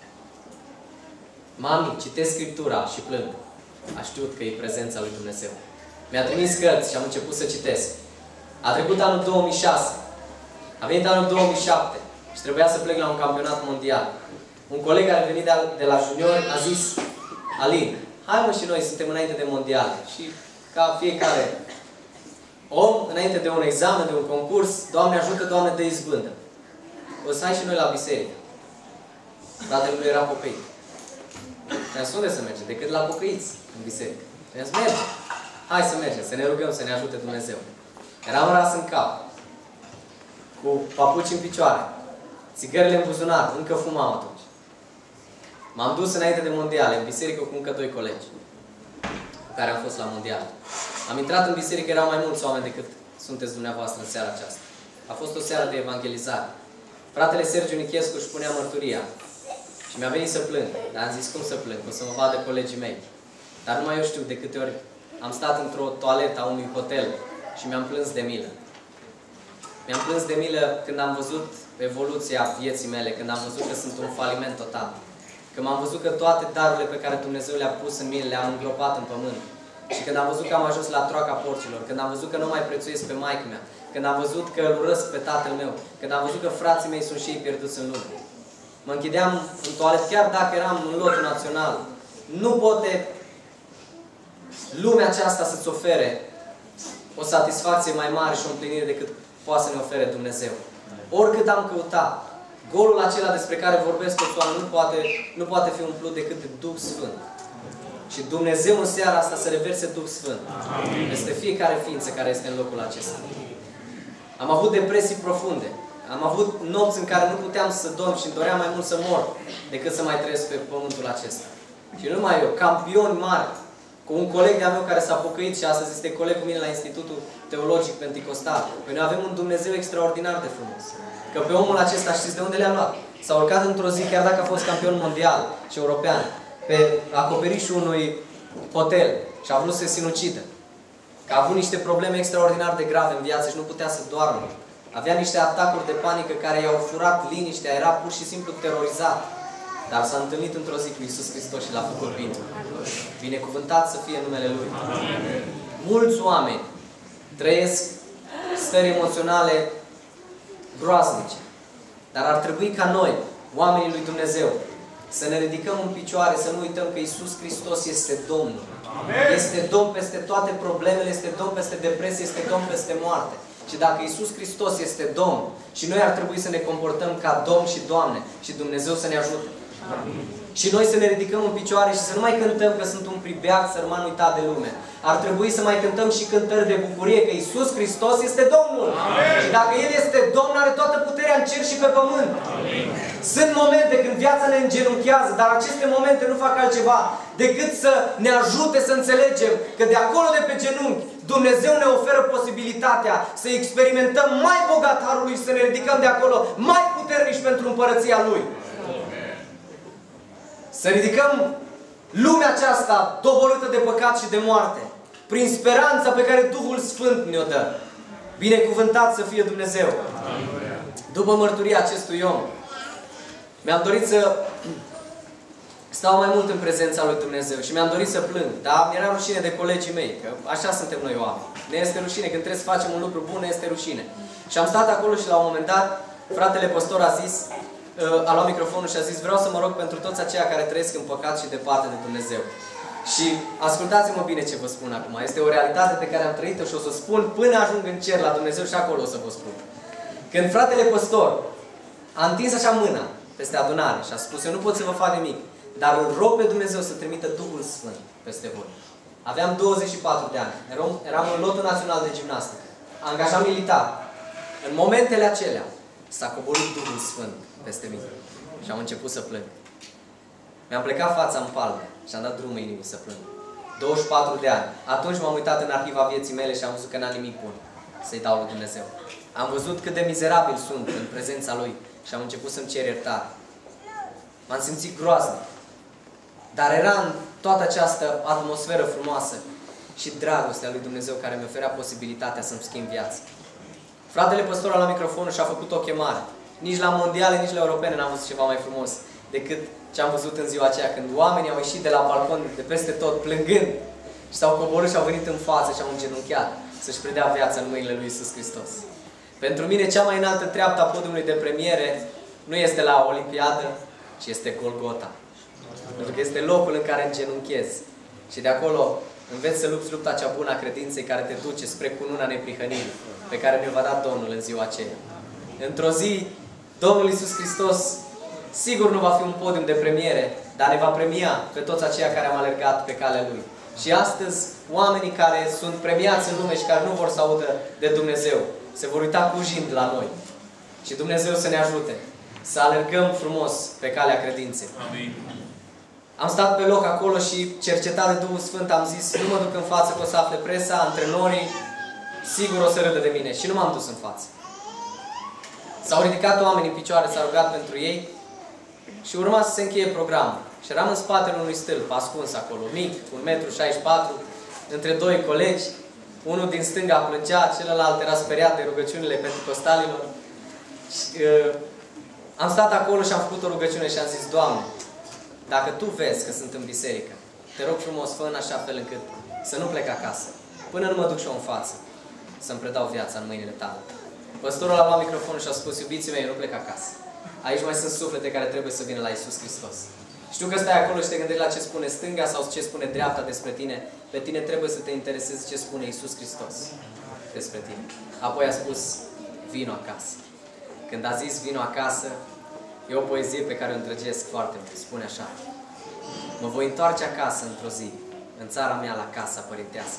Mami, citesc Scriptura și plâng. A știut că e prezența lui Dumnezeu. Mi-a trimis cărți și am început să citesc. A trecut anul două mii șase. A venit anul două mii șapte. Și trebuia să plec la un campionat mondial. Un coleg care a venit de la juniori a zis, Alin, hai mă și noi, suntem înainte de mondiale. Și ca fiecare om, înainte de un examen, de un concurs, Doamne ajută, Doamne dă izbândă. O să hai și noi la biserică. Fratele lui era pocăit. Ne-am spus unde să merge, decât la pocăiți în biserică. Ne-am spus, merge. Hai să mergem, să ne rugăm, să ne ajute Dumnezeu. Eram ras în cap, cu papuci în picioare, țigările în buzunar, încă fumam atunci. M-am dus înainte de mondiale, în biserică cu încă doi colegi, cu care am fost la mondial. Am intrat în biserică, erau mai mulți oameni decât sunteți dumneavoastră în seara aceasta. A fost o seară de evangelizare. Fratele Sergiu Nichescu își punea mărturia. Și mi-a venit să plâng. Dar am zis, cum să plâng? O să mă vadă colegii mei. Dar numai eu știu de câte ori am stat într-o toaletă a unui hotel și mi-am plâns de milă. Mi-am plâns de milă când am văzut evoluția vieții mele, când am văzut că sunt un faliment total. Când am văzut că toate darurile pe care Dumnezeu le-a pus în mine, le-am înglopat în pământ. Și când am văzut că am ajuns la troaca porcilor, când am văzut că nu mai prețuiesc pe maică mea, când am văzut că îl urăsc pe tatăl meu, când am văzut că frații mei sunt și ei pierduți în lume, mă închideam în toaletă, chiar dacă eram în lotul național. Nu poate lumea aceasta să-ți ofere o satisfacție mai mare și o împlinire decât poate să ne ofere Dumnezeu. Oricât am căutat, golul acela despre care vorbesc toți oamenii nu poate, nu poate fi umplut decât de Duh Sfânt. Și Dumnezeu în seara asta să reverse Duh Sfânt peste fiecare ființă care este în locul acesta. Am avut depresii profunde. Am avut nopți în care nu puteam să dorm și îmi doream mai mult să mor decât să mai trăiesc pe pământul acesta. Și nu numai eu, campioni mari, cu un coleg de-a meu care s-a pocăit și astăzi este coleg cu mine la Institutul Teologic Penticostal. Păi noi avem un Dumnezeu extraordinar de frumos. Că pe omul acesta știți de unde le-a luat? S-a urcat într-o zi, chiar dacă a fost campion mondial și european, pe acoperișul unui hotel și a vrut să se sinucidă. Că a avut niște probleme extraordinar de grave în viață și nu putea să doarmă. Avea niște atacuri de panică care i-au furat liniștea, era pur și simplu terorizat. Dar s-a întâlnit într-o zi cu Iisus Hristos și l-a făcut bine. Binecuvântat să fie numele Lui. Mulți oameni trăiesc stări emoționale groaznice. Dar ar trebui ca noi, oamenii lui Dumnezeu, să ne ridicăm în picioare, să nu uităm că Iisus Hristos este Domnul. Este Domn peste toate problemele, este Domn peste depresie, este Domn peste moarte. Și dacă Iisus Hristos este Domn, și noi ar trebui să ne comportăm ca Domn și Doamne, și Dumnezeu să ne ajute. Și noi să ne ridicăm în picioare și să nu mai cântăm că sunt un pribeag sărman uitat de lume. Ar trebui să mai cântăm și cântări de bucurie că Iisus Hristos este Domnul. Amin. Și dacă El este Domn, are toată puterea în cer și pe pământ. Amin. Sunt momente când viața ne îngenunchează, dar aceste momente nu fac altceva decât să ne ajute să înțelegem că de acolo de pe genunchi Dumnezeu ne oferă posibilitatea să experimentăm mai bogat harul Lui și să ne ridicăm de acolo mai puternici pentru împărăția Lui. Să ridicăm lumea aceasta doborâtă de păcat și de moarte prin speranța pe care Duhul Sfânt ne-o dă. Binecuvântat să fie Dumnezeu! După mărturia acestui om, mi-am dorit să stau mai mult în prezența lui Dumnezeu și mi-am dorit să plâng. Dar mi-era rușine de colegii mei, că așa suntem noi oameni. Ne este rușine, când trebuie să facem un lucru bun, ne este rușine. Și am stat acolo și la un moment dat, fratele păstor a zis, a luat microfonul și a zis: vreau să mă rog pentru toți aceia care trăiesc în păcat și departe de Dumnezeu. Și ascultați-mă bine ce vă spun acum. Este o realitate pe care am trăit-o și o să o spun până ajung în cer la Dumnezeu și acolo o să vă spun. Când fratele păstor a întins așa mâna peste adunare și a spus: eu nu pot să vă fac nimic, dar îl rog pe Dumnezeu să trimită Duhul Sfânt peste voi. Aveam douăzeci și patru de ani. Eram, eram în lotul național de gimnastică. Angajat militar. În momentele acelea s-a coborât Duhul Sfânt peste mine. Și am început să plâng. Mi-am plecat fața în palme și am dat drumul inimii să plâng. douăzeci și patru de ani. Atunci m-am uitat în arhiva vieții mele și am văzut că n-am nimic bun să-i dau lui Dumnezeu. Am văzut cât de mizerabil sunt în prezența Lui și am început să-mi cer iertare. M-am simțit groaznic. Dar era în toată această atmosferă frumoasă și dragostea lui Dumnezeu care mi oferea posibilitatea să-mi schimb viața. Fratele păstor a luat microfonul și a făcut o chemare. Nici la mondiale, nici la europene n-am văzut ceva mai frumos decât ce am văzut în ziua aceea, când oamenii au ieșit de la balcon, de peste tot, plângând și s-au coborât și au venit în față și au îngenunchiat să-și predea viața în mâinile lui Iisus Hristos. Pentru mine, cea mai înaltă treaptă a podiumului de premiere nu este la Olimpiadă, ci este Golgota. Pentru că este locul în care îngenunchezi. Și de acolo înveți să lupți lupta cea bună a credinței care te duce spre cununa neprihănirii pe care ne-o va da Domnul în ziua aceea. Într-o zi, Domnul Iisus Hristos sigur nu va fi un podium de premiere, dar ne va premia pe toți aceia care am alergat pe calea Lui. Și astăzi, oamenii care sunt premiați în lume și care nu vor să audă de Dumnezeu, se vor uita cujind la noi. Și Dumnezeu să ne ajute să alergăm frumos pe calea credinței. Amin. Am stat pe loc acolo și, cercetat de Duhul Sfânt, am zis: nu mă duc în față că o să afle presa, antrenorii, sigur o să râdă de mine. Și nu m-am dus în față. S-au ridicat oamenii în picioare, s-a rugat pentru ei și urma să se încheie programul. Și eram în spatele unui stâlp, ascuns acolo, mic, un metru șaizeci și patru, între doi colegi. Unul din stânga plângea, celălalt era speriat de rugăciunile penticostalilor. Și, uh, am stat acolo și am făcut o rugăciune și am zis: Doamne, dacă Tu vezi că sunt în biserică, Te rog frumos, fă în așa fel încât să nu plec acasă, până nu mă duc și eu în față, să-mi predau viața în mâinile tale. Păstorul a luat microfonul și a spus, iubiții mei, eu nu plec acasă. Aici mai sunt suflete care trebuie să vină la Iisus Hristos. Știu că stai acolo și te gândești la ce spune stânga sau ce spune dreapta despre tine. Pe tine trebuie să te interesezi ce spune Iisus Hristos despre tine. Apoi a spus, vino acasă. Când a zis vino acasă, e o poezie pe care o îndrăgesc foarte mult. Spune așa: mă voi întoarce acasă într-o zi, în țara mea, la casa părintească.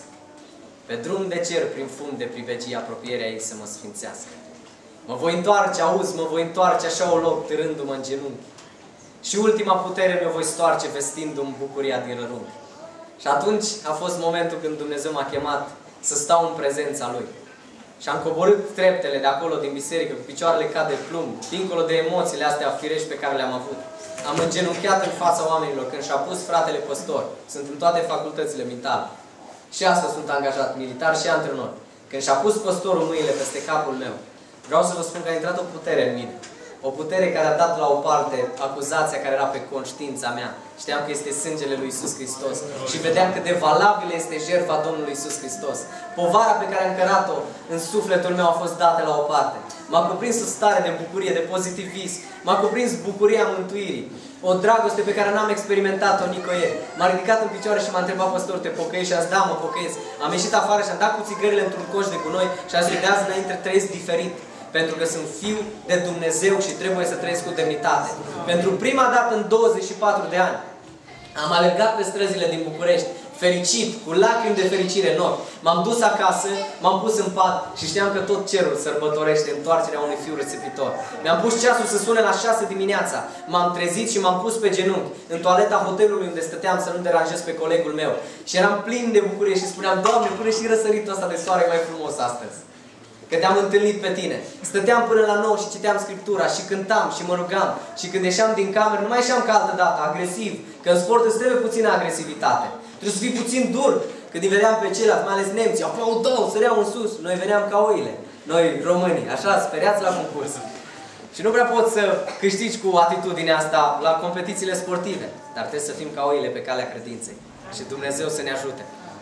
Pe drum de cer, prin fum de privegie, apropierea ei să mă sfințească. Mă voi întoarce, auzi, mă voi întoarce așa o loc, târându-mă în genunchi. Și ultima putere mi-o voi stoarce, vestindu-mi bucuria din rărunchi. Și atunci a fost momentul când Dumnezeu m-a chemat să stau în prezența Lui. Și am coborât treptele de acolo, din biserică, cu picioarele ca de plumb, dincolo de emoțiile astea firești pe care le-am avut. Am îngenunchiat în fața oamenilor când și-a pus fratele păstor. Sunt în toate facultățile mentale. Și astăzi sunt angajat militar și antrenor. Când și-a pus păstorul mâinile peste capul meu, vreau să vă spun că a intrat o putere în mine. O putere care a dat la o parte acuzația care era pe conștiința mea. Știam că este sângele lui Iisus Hristos. Și vedeam cât de valabilă este jertfa Domnului Iisus Hristos. Povara pe care am cărat-o în sufletul meu a fost dată la o parte. M-a cuprins o stare de bucurie, de pozitivism. M-a cuprins bucuria mântuirii. O dragoste pe care n-am experimentat-o nicăieri. M-a ridicat în picioare și m-a întrebat, păstor, te pocăiești? Și a zis, da, mă pocăiesc. Am ieșit afară și am dat cu țigările într-un coș de gunoi și a zis, de azi înainte trăiesc diferit. Pentru că sunt fiu de Dumnezeu și trebuie să trăiesc cu demnitate. Pentru prima dată în douăzeci și patru de ani am alergat pe străzile din București, fericit, cu lacrimi de fericire în ochi. M-am dus acasă, m-am pus în pat și știam că tot cerul sărbătorește întoarcerea unui fiu rățipitor. Mi-am pus ceasul să sune la șase dimineața. M-am trezit și m-am pus pe genunchi în toaleta hotelului unde stăteam să nu deranjez pe colegul meu. Și eram plin de bucurie și spuneam, Doamne, pune și răsăritul ăsta de soare mai frumos astăzi. Că te-am întâlnit pe tine. Stăteam până la nouă și citeam Scriptura și cântam și mă rugam. Și când ieșeam din cameră, nu mai ieșeam ca altă dată, agresiv. Că în sport îți trebuie puțină agresivitate. Trebuie să fii puțin dur. Când îi vedeam pe ceilalți, mai ales nemții, aplaudau, săreau în sus. Noi veneam ca oile. Noi românii, așa, speriați la concurs. Și nu prea poți să câștigi cu atitudinea asta la competițiile sportive. Dar trebuie să fim ca oile pe calea credinței. Și Dumnezeu să ne ajute.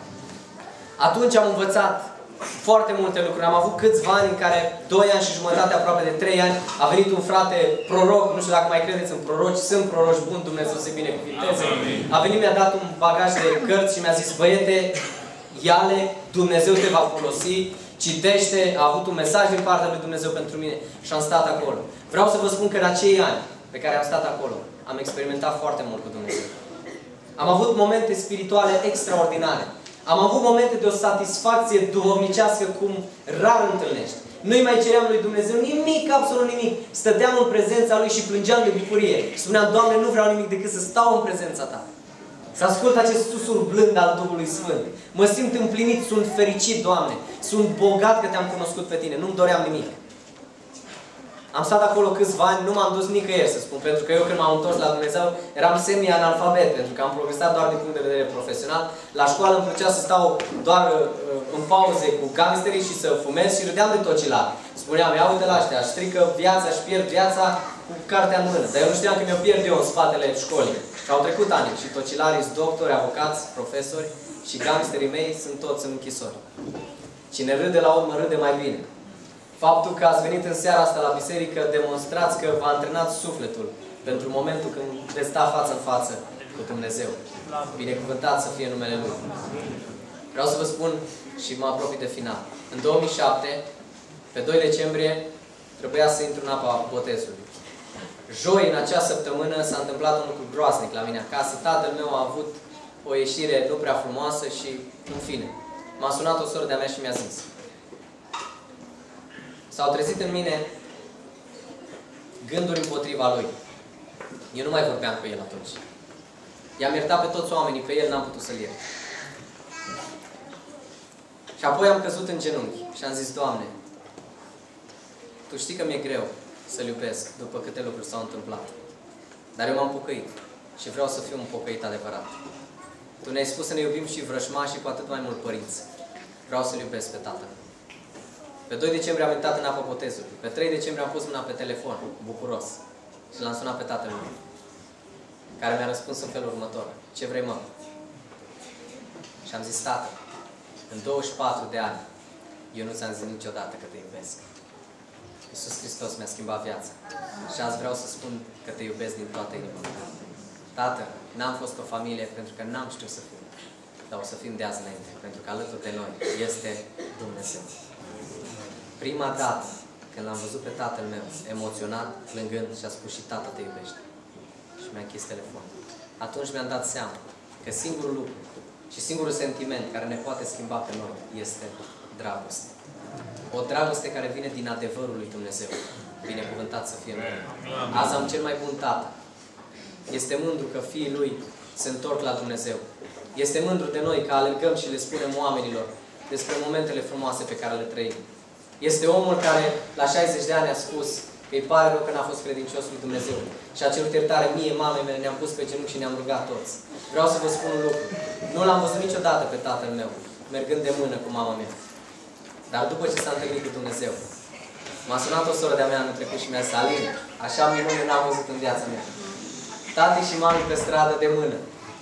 Atunci am învățat foarte multe lucruri. Am avut câțiva ani în care, doi ani și jumătate, aproape de trei ani, a venit un frate proroc, nu știu dacă mai credeți în proroci, sunt proroci buni, Dumnezeu să binecuvinteze. A venit, mi-a dat un bagaj de cărți și mi-a zis, băiete, ia-le, Dumnezeu te va folosi, citește, a avut un mesaj din partea lui Dumnezeu pentru mine și am stat acolo. Vreau să vă spun că în acei ani pe care am stat acolo, am experimentat foarte mult cu Dumnezeu. Am avut momente spirituale extraordinare. Am avut momente de o satisfacție duhovnicească cum rar întâlnești. Nu-i mai ceream lui Dumnezeu nimic, absolut nimic. Stăteam în prezența Lui și plângeam de bucurie. Și spuneam, Doamne, nu vreau nimic decât să stau în prezența Ta. Să ascult acest susur blând al Duhului Sfânt. Mă simt împlinit, sunt fericit, Doamne. Sunt bogat că Te-am cunoscut pe Tine. Nu-mi doream nimic. Am stat acolo câțiva ani, nu m-am dus nicăieri, să spun, pentru că eu când m-am întors la Dumnezeu eram semi-analfabet, pentru că am progresat doar din punct de vedere profesional. La școală îmi plăcea să stau doar uh, în pauze cu gangsterii și să fumez și râdeam de tocilari. Spuneam, ia uite la ăștia, strică viața, își pierd viața cu cartea în mână. Dar eu nu știam că mi-o pierd eu în spatele școlii. Și au trecut ani și tocilarii sunt doctori, avocați, profesori și gangsterii mei sunt toți în închisori. Cine râde la urmă râde mai bine. Faptul că ați venit în seara asta la biserică, demonstrați că v-a antrenat sufletul pentru momentul când veți sta față în față cu Dumnezeu. Binecuvântat să fie numele Lui. Vreau să vă spun și mă apropii de final. În două mii șapte, pe doi decembrie, trebuia să intru în apa botezului. Joi, în acea săptămână, s-a întâmplat un lucru groaznic la mine acasă. Tatăl meu a avut o ieșire nu prea frumoasă și, în fine, m-a sunat o soră de-a mea și mi-a zis: s-au trezit în mine gânduri împotriva lui. Eu nu mai vorbeam cu el atunci. I-am iertat pe toți oamenii, pe el n-am putut să-l iert. Și apoi am căzut în genunchi și am zis: Doamne, Tu știi că mi-e greu să-L iubesc după câte lucruri s-au întâmplat. Dar eu m-am pocăit și vreau să fiu un pocăit adevărat. Tu ne-ai spus să ne iubim și vrăjmașii, cu atât mai mult părinți. Vreau să-L iubesc pe Tatăl. Pe doi decembrie am intrat în apă botezului. Pe trei decembrie am pus mâna pe telefon, bucuros. Și l-am sunat pe tatăl meu, care mi-a răspuns în felul următor: ce vrei, mă? Și Și am zis, tată, în douăzeci și patru de ani, eu nu ți-am zis niciodată că te iubesc. Iisus Hristos mi-a schimbat viața. Și azi vreau să spun că te iubesc din toată inima mea. Tată, n-am fost o familie pentru că n-am știut să fim. Dar o să fim de azi înainte, pentru că alături de noi este Dumnezeu. Prima dată, când l-am văzut pe tatăl meu, emoționat, plângând, și a spus și tata te iubește. Și mi-a închis telefonul. Atunci mi-am dat seama că singurul lucru și singurul sentiment care ne poate schimba pe noi este dragoste. O dragoste care vine din adevărul lui Dumnezeu. Binecuvântat să fie noi. Azi am cel mai bun tată. Este mândru că fiii lui se întorc la Dumnezeu. Este mândru de noi că alergăm și le spunem oamenilor despre momentele frumoase pe care le trăim. Este omul care la șaizeci de ani a spus că îi pare rău că n-a fost credincios lui Dumnezeu. Și a cerut iertare mie, mamei mele, ne-am pus pe genunchi și ne-am rugat toți. Vreau să vă spun un lucru. Nu l-am văzut niciodată pe tatăl meu, mergând de mână cu mama mea. Dar după ce s-a întâlnit cu Dumnezeu, m-a sunat o soră de-a mea anul trecut și mi-a zis, Alin, așa minune n-am văzut în viața mea. Tati și mami pe stradă de mână.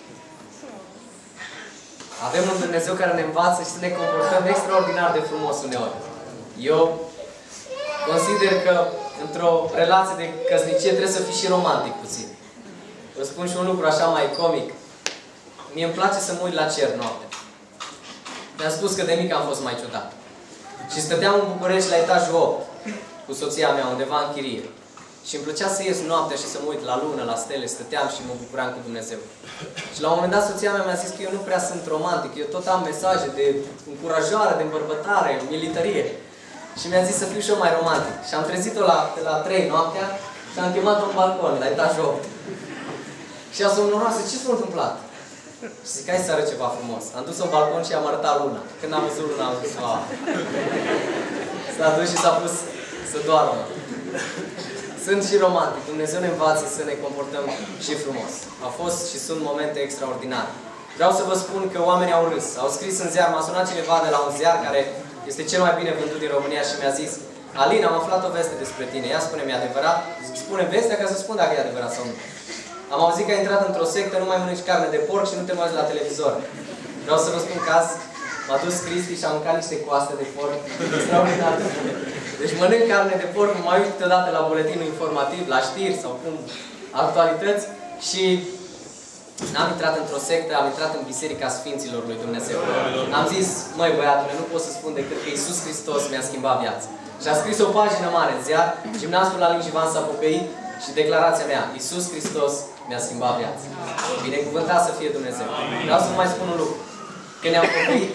Avem un Dumnezeu care ne învață și să ne comportăm extraordinar de frumos uneori. Eu consider că într-o relație de căsnicie trebuie să fii și romantic puțin. Vă spun și un lucru așa mai comic. Mie îmi place să mă uit la cer noaptea. Mi-am spus că de mic am fost mai ciudat. Și stăteam în București la etajul opt cu soția mea, undeva în chirie. Și îmi plăcea să ies noaptea și să mă uit la lună, la stele, stăteam și mă bucuram cu Dumnezeu. Și la un moment dat soția mea mi-a zis că eu nu prea sunt romantic, eu tot am mesaje de încurajare, de îmbărbătare, militarie. Și mi-a zis să fiu și eu mai romantic. Și am trezit-o la, la trei noaptea și am chemat-o în balcon, la etajul opt. Și a somnoroasă, ce s-a întâmplat? Și zic, hai să arăt ceva frumos. Am dus-o în balcon și am arătat luna. Când am văzut luna, am zis, a. S-a dus și s-a pus să doarmă. Sunt și romantic. Dumnezeu ne învață să ne comportăm și frumos. Au fost și sunt momente extraordinare. Vreau să vă spun că oamenii au râs. Au scris în ziar, m-a sunat cineva de la un ziar care este cel mai bine vândut din România și mi-a zis, Alin, am aflat o veste despre tine. Ea spune, mi-e adevărat? Zic, spune vestea ca să spun dacă e adevărat sau nu. Am auzit că ai intrat într-o sectă, nu mai mănânci carne de porc și nu te mai uiți la televizor. Vreau să vă spun că azi m-a dus Cristi și am mâncat niște coaste de porc extraordinar de bune. Deci mănânc carne de porc, mă mai uit câteodată la buletinul informativ, la știri sau cum actualități și n-am intrat într-o sectă, am intrat în Biserica Sfinților lui Dumnezeu. Am zis, măi băiatule, nu pot să spun decât că Iisus Hristos mi-a schimbat viața. Și a scris o pagină mare în ziar, gimnastul la Lingivan s-a pocăit și declarația mea, Iisus Hristos mi-a schimbat viața. Binecuvântat să fie Dumnezeu. Vreau să vă mai spun un lucru. Când ne-am pocăit,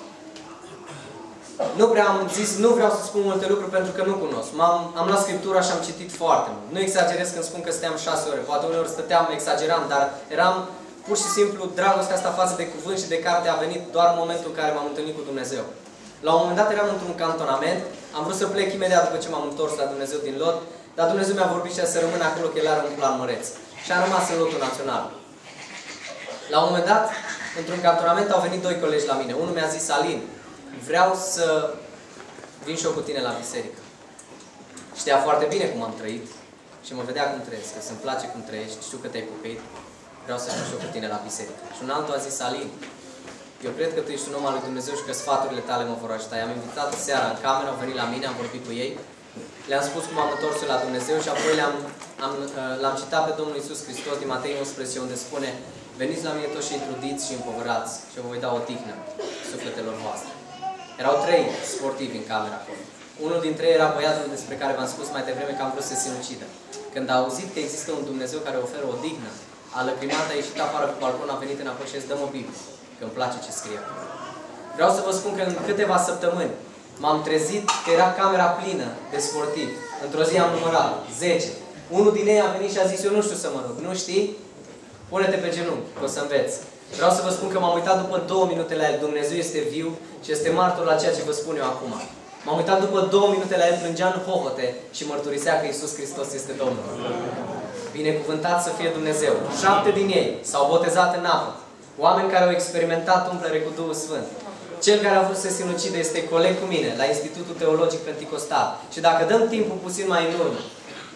nu prea am zis, nu vreau să spun multe lucruri pentru că nu cunosc. M-am, am luat Scriptura și am citit foarte mult. Nu exagerez când spun că stăteam șase ore. Poate uneori stăteam, exageram, dar eram pur și simplu dragostea asta față de cuvânt și de carte a venit doar în momentul în care m-am întâlnit cu Dumnezeu. La un moment dat eram într-un cantonament, am vrut să plec imediat după ce m-am întors la Dumnezeu din lot, dar Dumnezeu mi-a vorbit și să rămân acolo că El are un plan măreț. Și am rămas în lotul național. La un moment dat, într-un cantonament au venit doi colegi la mine. Unul mi-a zis, Alin, vreau să vin și eu cu tine la biserică. Știa foarte bine cum am trăit și mă vedea cum trăiesc, că să-mi place cum trăiești, știu că te-ai pocăit, vreau să vin și eu cu tine la biserică. Și un altul a zis, Alin, eu cred că tu ești un om al lui Dumnezeu și că sfaturile tale mă vor ajuta. I-am invitat seara în cameră, au venit la mine, am vorbit cu ei, le-am spus cum am întors la Dumnezeu și apoi le-am am, l-am citat pe Domnul Iisus Hristos din Matei unsprezece, unde spune, veniți la mine toți cei trudiți și împovărați și vă voi da o tihnă sufletelor voastre. Erau trei sportivi în camera acolo. Unul dintre ei era băiatul despre care v-am spus mai devreme că am vrut să se sinucidă. Când a auzit că există un Dumnezeu care oferă o dignă, a lăcrimat, a ieșit afară pe balcon, a venit înapoi și a zis, dă-mă Biblie, că îmi place ce scrie acolo. Vreau să vă spun că în câteva săptămâni m-am trezit că era camera plină de sportivi. Într-o zi am numărat zece. Unul din ei a venit și a zis, eu nu știu să mă rog. Nu știi? Pune-te pe genunchi, că o să înveți. Vreau să vă spun că m-am uitat după două minute la el. Dumnezeu este viu și este martor la ceea ce vă spun eu acum. M-am uitat după două minute la el, plângea în hohote și mărturisea că Iisus Hristos este Domnul. Binecuvântat să fie Dumnezeu. Șapte din ei s-au botezat în apă. Oameni care au experimentat umplere cu Duhul Sfânt. Cel care a vrut să se sinucide este coleg cu mine la Institutul Teologic Penticostal. Și dacă dăm timpul puțin mai în urmă,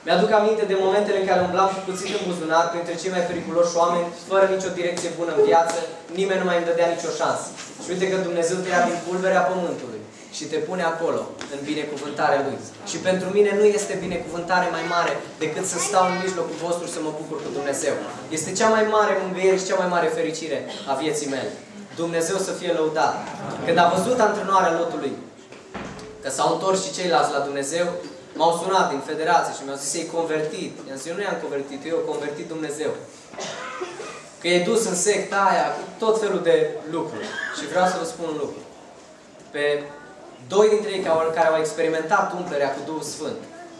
Mi-aduc aminte de momentele în care umblam cu cuțit în buzunar printre cei mai periculoși oameni, fără nicio direcție bună în viață, nimeni nu mai îmi dădea nicio șansă. Și uite că Dumnezeu te ia din pulberea pământului și te pune acolo, în binecuvântarea Lui. Și pentru mine nu este binecuvântare mai mare decât să stau în mijlocul vostru și să mă bucur cu Dumnezeu. Este cea mai mare mângâiere și cea mai mare fericire a vieții mele. Dumnezeu să fie lăudat. Când a văzut antrenoarea lotului că s-au întors și ceilalți la Dumnezeu, m-au sunat din federație și mi-au zis, ei convertit. I-am zis, eu nu i-am convertit, eu i-am convertit Dumnezeu. Că e dus în secta aia, cu tot felul de lucruri. Și vreau să vă spun un lucru. Pe doi dintre ei care au experimentat umplerea cu Duhul Sfânt,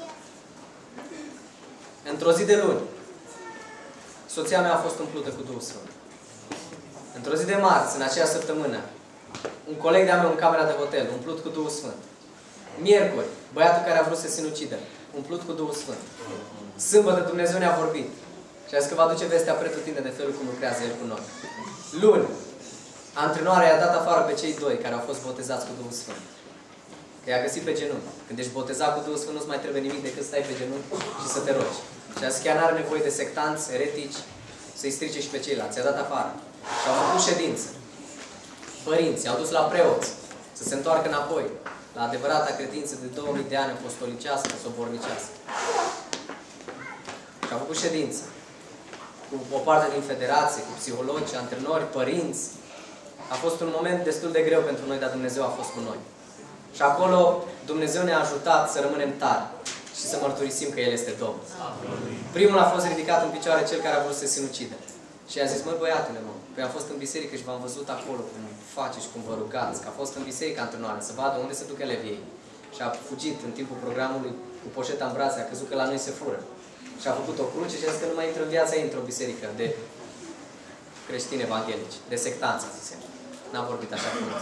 într-o zi de luni, soția mea a fost umplută cu Duhul Sfânt. Într-o zi de marți, în aceea săptămână, un coleg de-a meu în camera de hotel, umplut cu Duhul Sfânt. Miercuri, băiatul care a vrut să se sinucidă, umplut cu Duhul Sfânt. Sâmbătă Dumnezeu ne-a vorbit și a zis că va aduce vestea pretutindeni de felul cum lucrează El cu noi. Luni, antrenoarea i-a dat afară pe cei doi care au fost botezați cu Duhul Sfânt. Că i-a găsit pe genunchi. Când ești botezat cu Duhul Sfânt, nu-ți mai trebuie nimic decât să stai pe genunchi și să te rogi. Și a zis că ea n-are nevoie de sectanți, eretici, să-i strice și pe ceilalți. I-a dat afară. Și au făcut ședință. Părinții au dus la preoți să se întoarcă înapoi la adevărata credință de două mii de ani apostolicească, sobornicească. Și au făcut ședință cu o parte din federație, cu psihologi, antrenori, părinți. A fost un moment destul de greu pentru noi, dar Dumnezeu a fost cu noi. Și acolo Dumnezeu ne-a ajutat să rămânem tari și să mărturisim că El este Domnul. Primul a fost ridicat în picioare cel care a vrut să se sinucide. Și a zis, măi băiatule, mă, că am fost în biserică și v-am văzut acolo cum faceți și cum vă rugați, că a fost în biserică antrenoare, să vadă unde se duc elevii ei. Și a fugit în timpul programului cu poșeta în brațe, a crezut că la noi se fură. Și a făcut o cruce și a zis că nu mai intră în viața ei într-o biserică de creștini evanghelici, de sectanță, zisem. N-a vorbit așa frumos.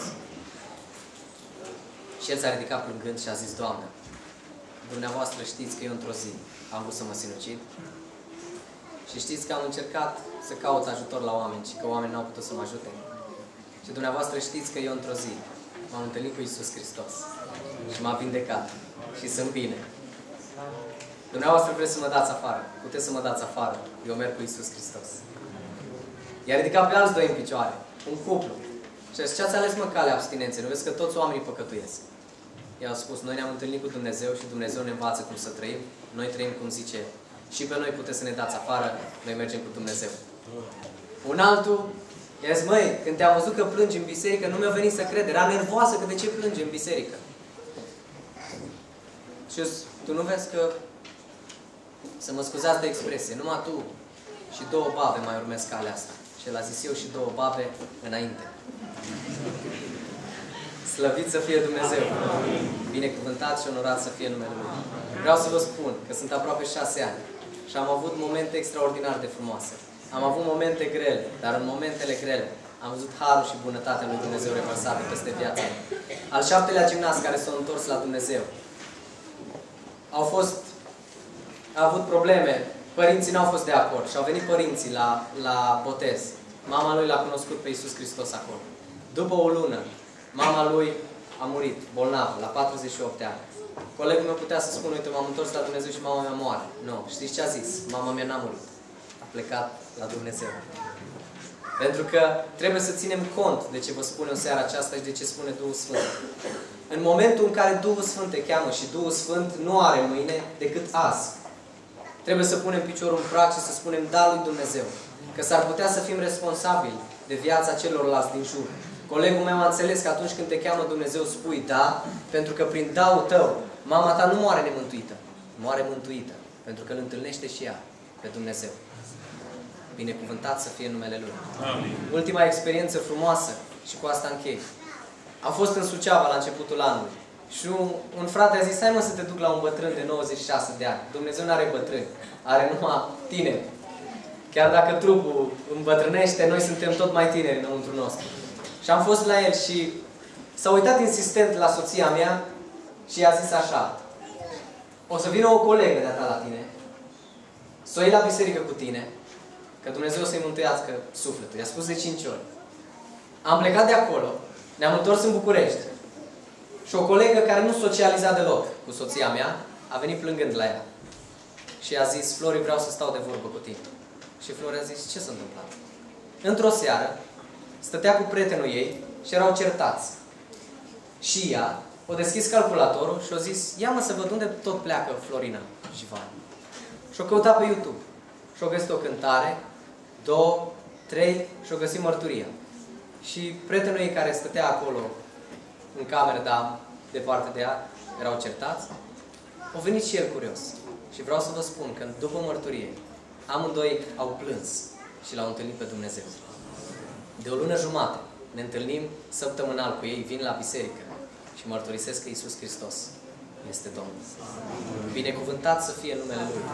Și el s-a ridicat plângând și a zis, Doamne, dumneavoastră știți că eu într-o zi am vrut să mă sinucid și știți că am încercat să caut ajutor la oameni și că oamenii n-au putut să mă ajute. Și dumneavoastră știți că eu într-o zi m-am întâlnit cu Iisus Hristos și m-a vindecat și sunt bine. Dumneavoastră vreți să mă dați afară, puteți să mă dați afară, eu merg cu Iisus Hristos. I-a ridicat pe alți doi în picioare, un cuplu. Și a zis, ce ați ales mă calea abstinenței? Nu vezi că toți oamenii păcătuiesc. I-au spus, noi ne-am întâlnit cu Dumnezeu și Dumnezeu ne învață cum să trăim. Noi trăim cum zice El. Și pe noi puteți să ne dați afară, noi mergem cu Dumnezeu. Un altul, i-a zis, măi, când te-am văzut că plângi în biserică, nu mi-a venit să cred. Era nervoasă că de ce plângi în biserică. Și eu zis, tu nu vezi că, să mă scuzați de expresie, numai tu și două babe mai urmezi calea asta. Și el a zis, eu și două babe înainte. Slăvit să fie Dumnezeu! Binecuvântat și onorat să fie numele Lui. Vreau să vă spun că sunt aproape șase ani și am avut momente extraordinar de frumoase. Am avut momente grele, dar în momentele grele am văzut harul și bunătatea lui Dumnezeu revărsate peste viața mea. Al șaptelea gimnast care s-a întors la Dumnezeu. Au fost, a avut probleme, părinții n-au fost de acord și au venit părinții la, la botez. Mama lui l-a cunoscut pe Iisus Hristos acolo. După o lună, mama lui a murit, bolnavă, la patruzeci și opt de ani. Colegul meu putea să spună, uite, m-am întors la Dumnezeu și mama mea moare. Nu. Știți ce a zis? Mama mea n-a murit. A plecat la Dumnezeu. Pentru că trebuie să ținem cont de ce vă spune în seara aceasta și de ce spune Duhul Sfânt. În momentul în care Duhul Sfânt te cheamă și Duhul Sfânt nu are mâine decât azi. Trebuie să punem piciorul în prag și să spunem da lui Dumnezeu. Că s-ar putea să fim responsabili de viața celorlalți din jur. Colegul meu a înțeles că atunci când te cheamă Dumnezeu spui da, pentru că prin daul tău, mama ta nu moare nemântuită, moare mântuită, pentru că îl întâlnește și ea pe Dumnezeu. Binecuvântat să fie numele Lui. Amin. Ultima experiență frumoasă, și cu asta închei. Am fost în Suceava la începutul anului și un, un frate a zis, hai mă să te duc la un bătrân de nouăzeci și șase de ani. Dumnezeu nu are bătrâni, are numai tineri. Chiar dacă trupul îmbătrânește, noi suntem tot mai tineri înăuntru nostru. Și am fost la el și s-a uitat insistent la soția mea și i-a zis așa, o să vină o colegă de-a ta la tine, să o iei la biserică cu tine, că Dumnezeu să-i mântuiască sufletul. I-a spus de cinci ori. Am plecat de acolo, ne-am întors în București și o colegă care nu socializa deloc cu soția mea, a venit plângând la ea. și a zis, Flori, vreau să stau de vorbă cu tine. Și Flori a zis, ce s-a întâmplat? Într-o seară, stătea cu prietenul ei și erau certați. Și ea a deschis calculatorul și a zis, ia mă să văd unde tot pleacă Florina Jivan. Și a căutat pe YouTube. Și a găsit o cântare, două, trei, și a găsit mărturia. Și prietenul ei care stătea acolo, în cameră, dar departe de ea, erau certați, a venit și el curios. Și vreau să vă spun că după mărturie, amândoi au plâns și l-au întâlnit pe Dumnezeu. De o lună jumate ne întâlnim săptămânal cu ei, vin la biserică și mărturisesc că Iisus Hristos este Domnul. Binecuvântat să fie numele Lui.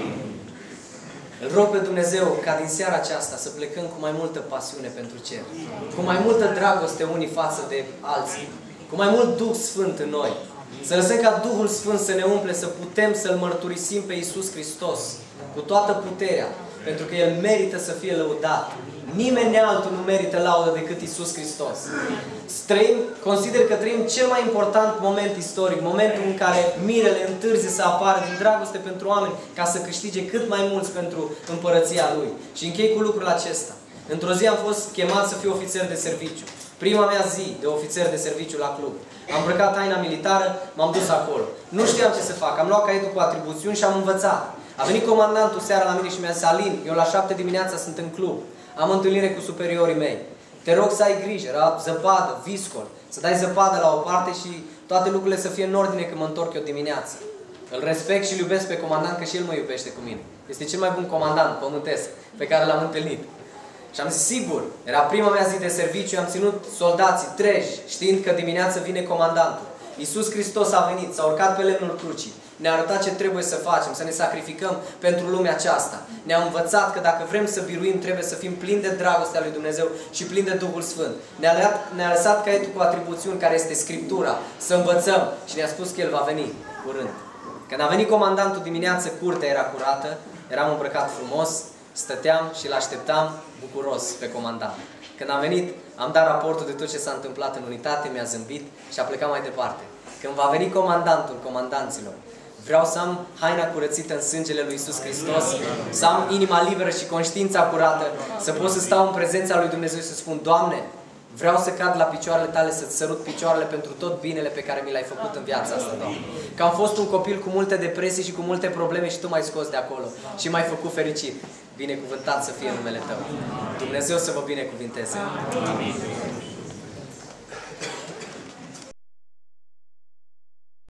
Îl rog pe Dumnezeu ca din seara aceasta să plecăm cu mai multă pasiune pentru cer, cu mai multă dragoste unii față de alții, cu mai mult Duh Sfânt în noi. Să lăsăm ca Duhul Sfânt să ne umple, să putem să-L mărturisim pe Iisus Hristos cu toată puterea, pentru că El merită să fie lăudat. Nimeni altul nu merită laudă decât Iisus Hristos. Trăim, consider că trăim cel mai important moment istoric, momentul în care mirele întârzie să apară din dragoste pentru oameni, ca să câștige cât mai mulți pentru împărăția Lui. Și închei cu lucrul acesta. Într-o zi am fost chemat să fiu ofițer de serviciu. Prima mea zi de ofițer de serviciu la club. Am îmbrăcat haina militară, m-am dus acolo. Nu știam ce să fac. Am luat caietul cu atribuțiuni și am învățat. A venit comandantul seara la mine și mi-a zis, Alin, eu la șapte dimineața sunt în club. Am întâlnire cu superiorii mei. Te rog să ai grijă, era zăpadă, viscol, să dai zăpadă la o parte și toate lucrurile să fie în ordine când mă întorc eu dimineața. Îl respect și îl iubesc pe comandant, că și el mă iubește cu mine. Este cel mai bun comandant pământesc pe care l-am întâlnit. Și am zis, sigur, era prima mea zi de serviciu, am ținut soldații treji, știind că dimineața vine comandantul. Iisus Hristos a venit, s-a urcat pe lemnul crucii. Ne-a arătat ce trebuie să facem, să ne sacrificăm pentru lumea aceasta. Ne-a învățat că dacă vrem să biruim, trebuie să fim plini de dragostea lui Dumnezeu și plini de Duhul Sfânt. Ne-a, ne-a lăsat caietul cu atribuțiuni, care este Scriptura, să învățăm și ne-a spus că El va veni curând. Când a venit comandantul dimineață, curtea era curată, eram îmbrăcat frumos, stăteam și l-așteptam bucuros pe comandant. Când a venit, am dat raportul de tot ce s-a întâmplat în unitate, mi-a zâmbit și a plecat mai departe. Când va veni comandantul comandanților, vreau să am haina curățită în sângele lui Iisus Hristos, să am inima liberă și conștiința curată, să pot să stau în prezența lui Dumnezeu și să spun, Doamne, vreau să cad la picioarele Tale, să-ți sărut picioarele pentru tot binele pe care mi l-ai făcut în viața asta, Doamne. Că am fost un copil cu multe depresii și cu multe probleme și Tu m-ai scos de acolo și m-ai făcut fericit. Binecuvântat să fie numele Tău. Dumnezeu să vă binecuvinteze. Amin.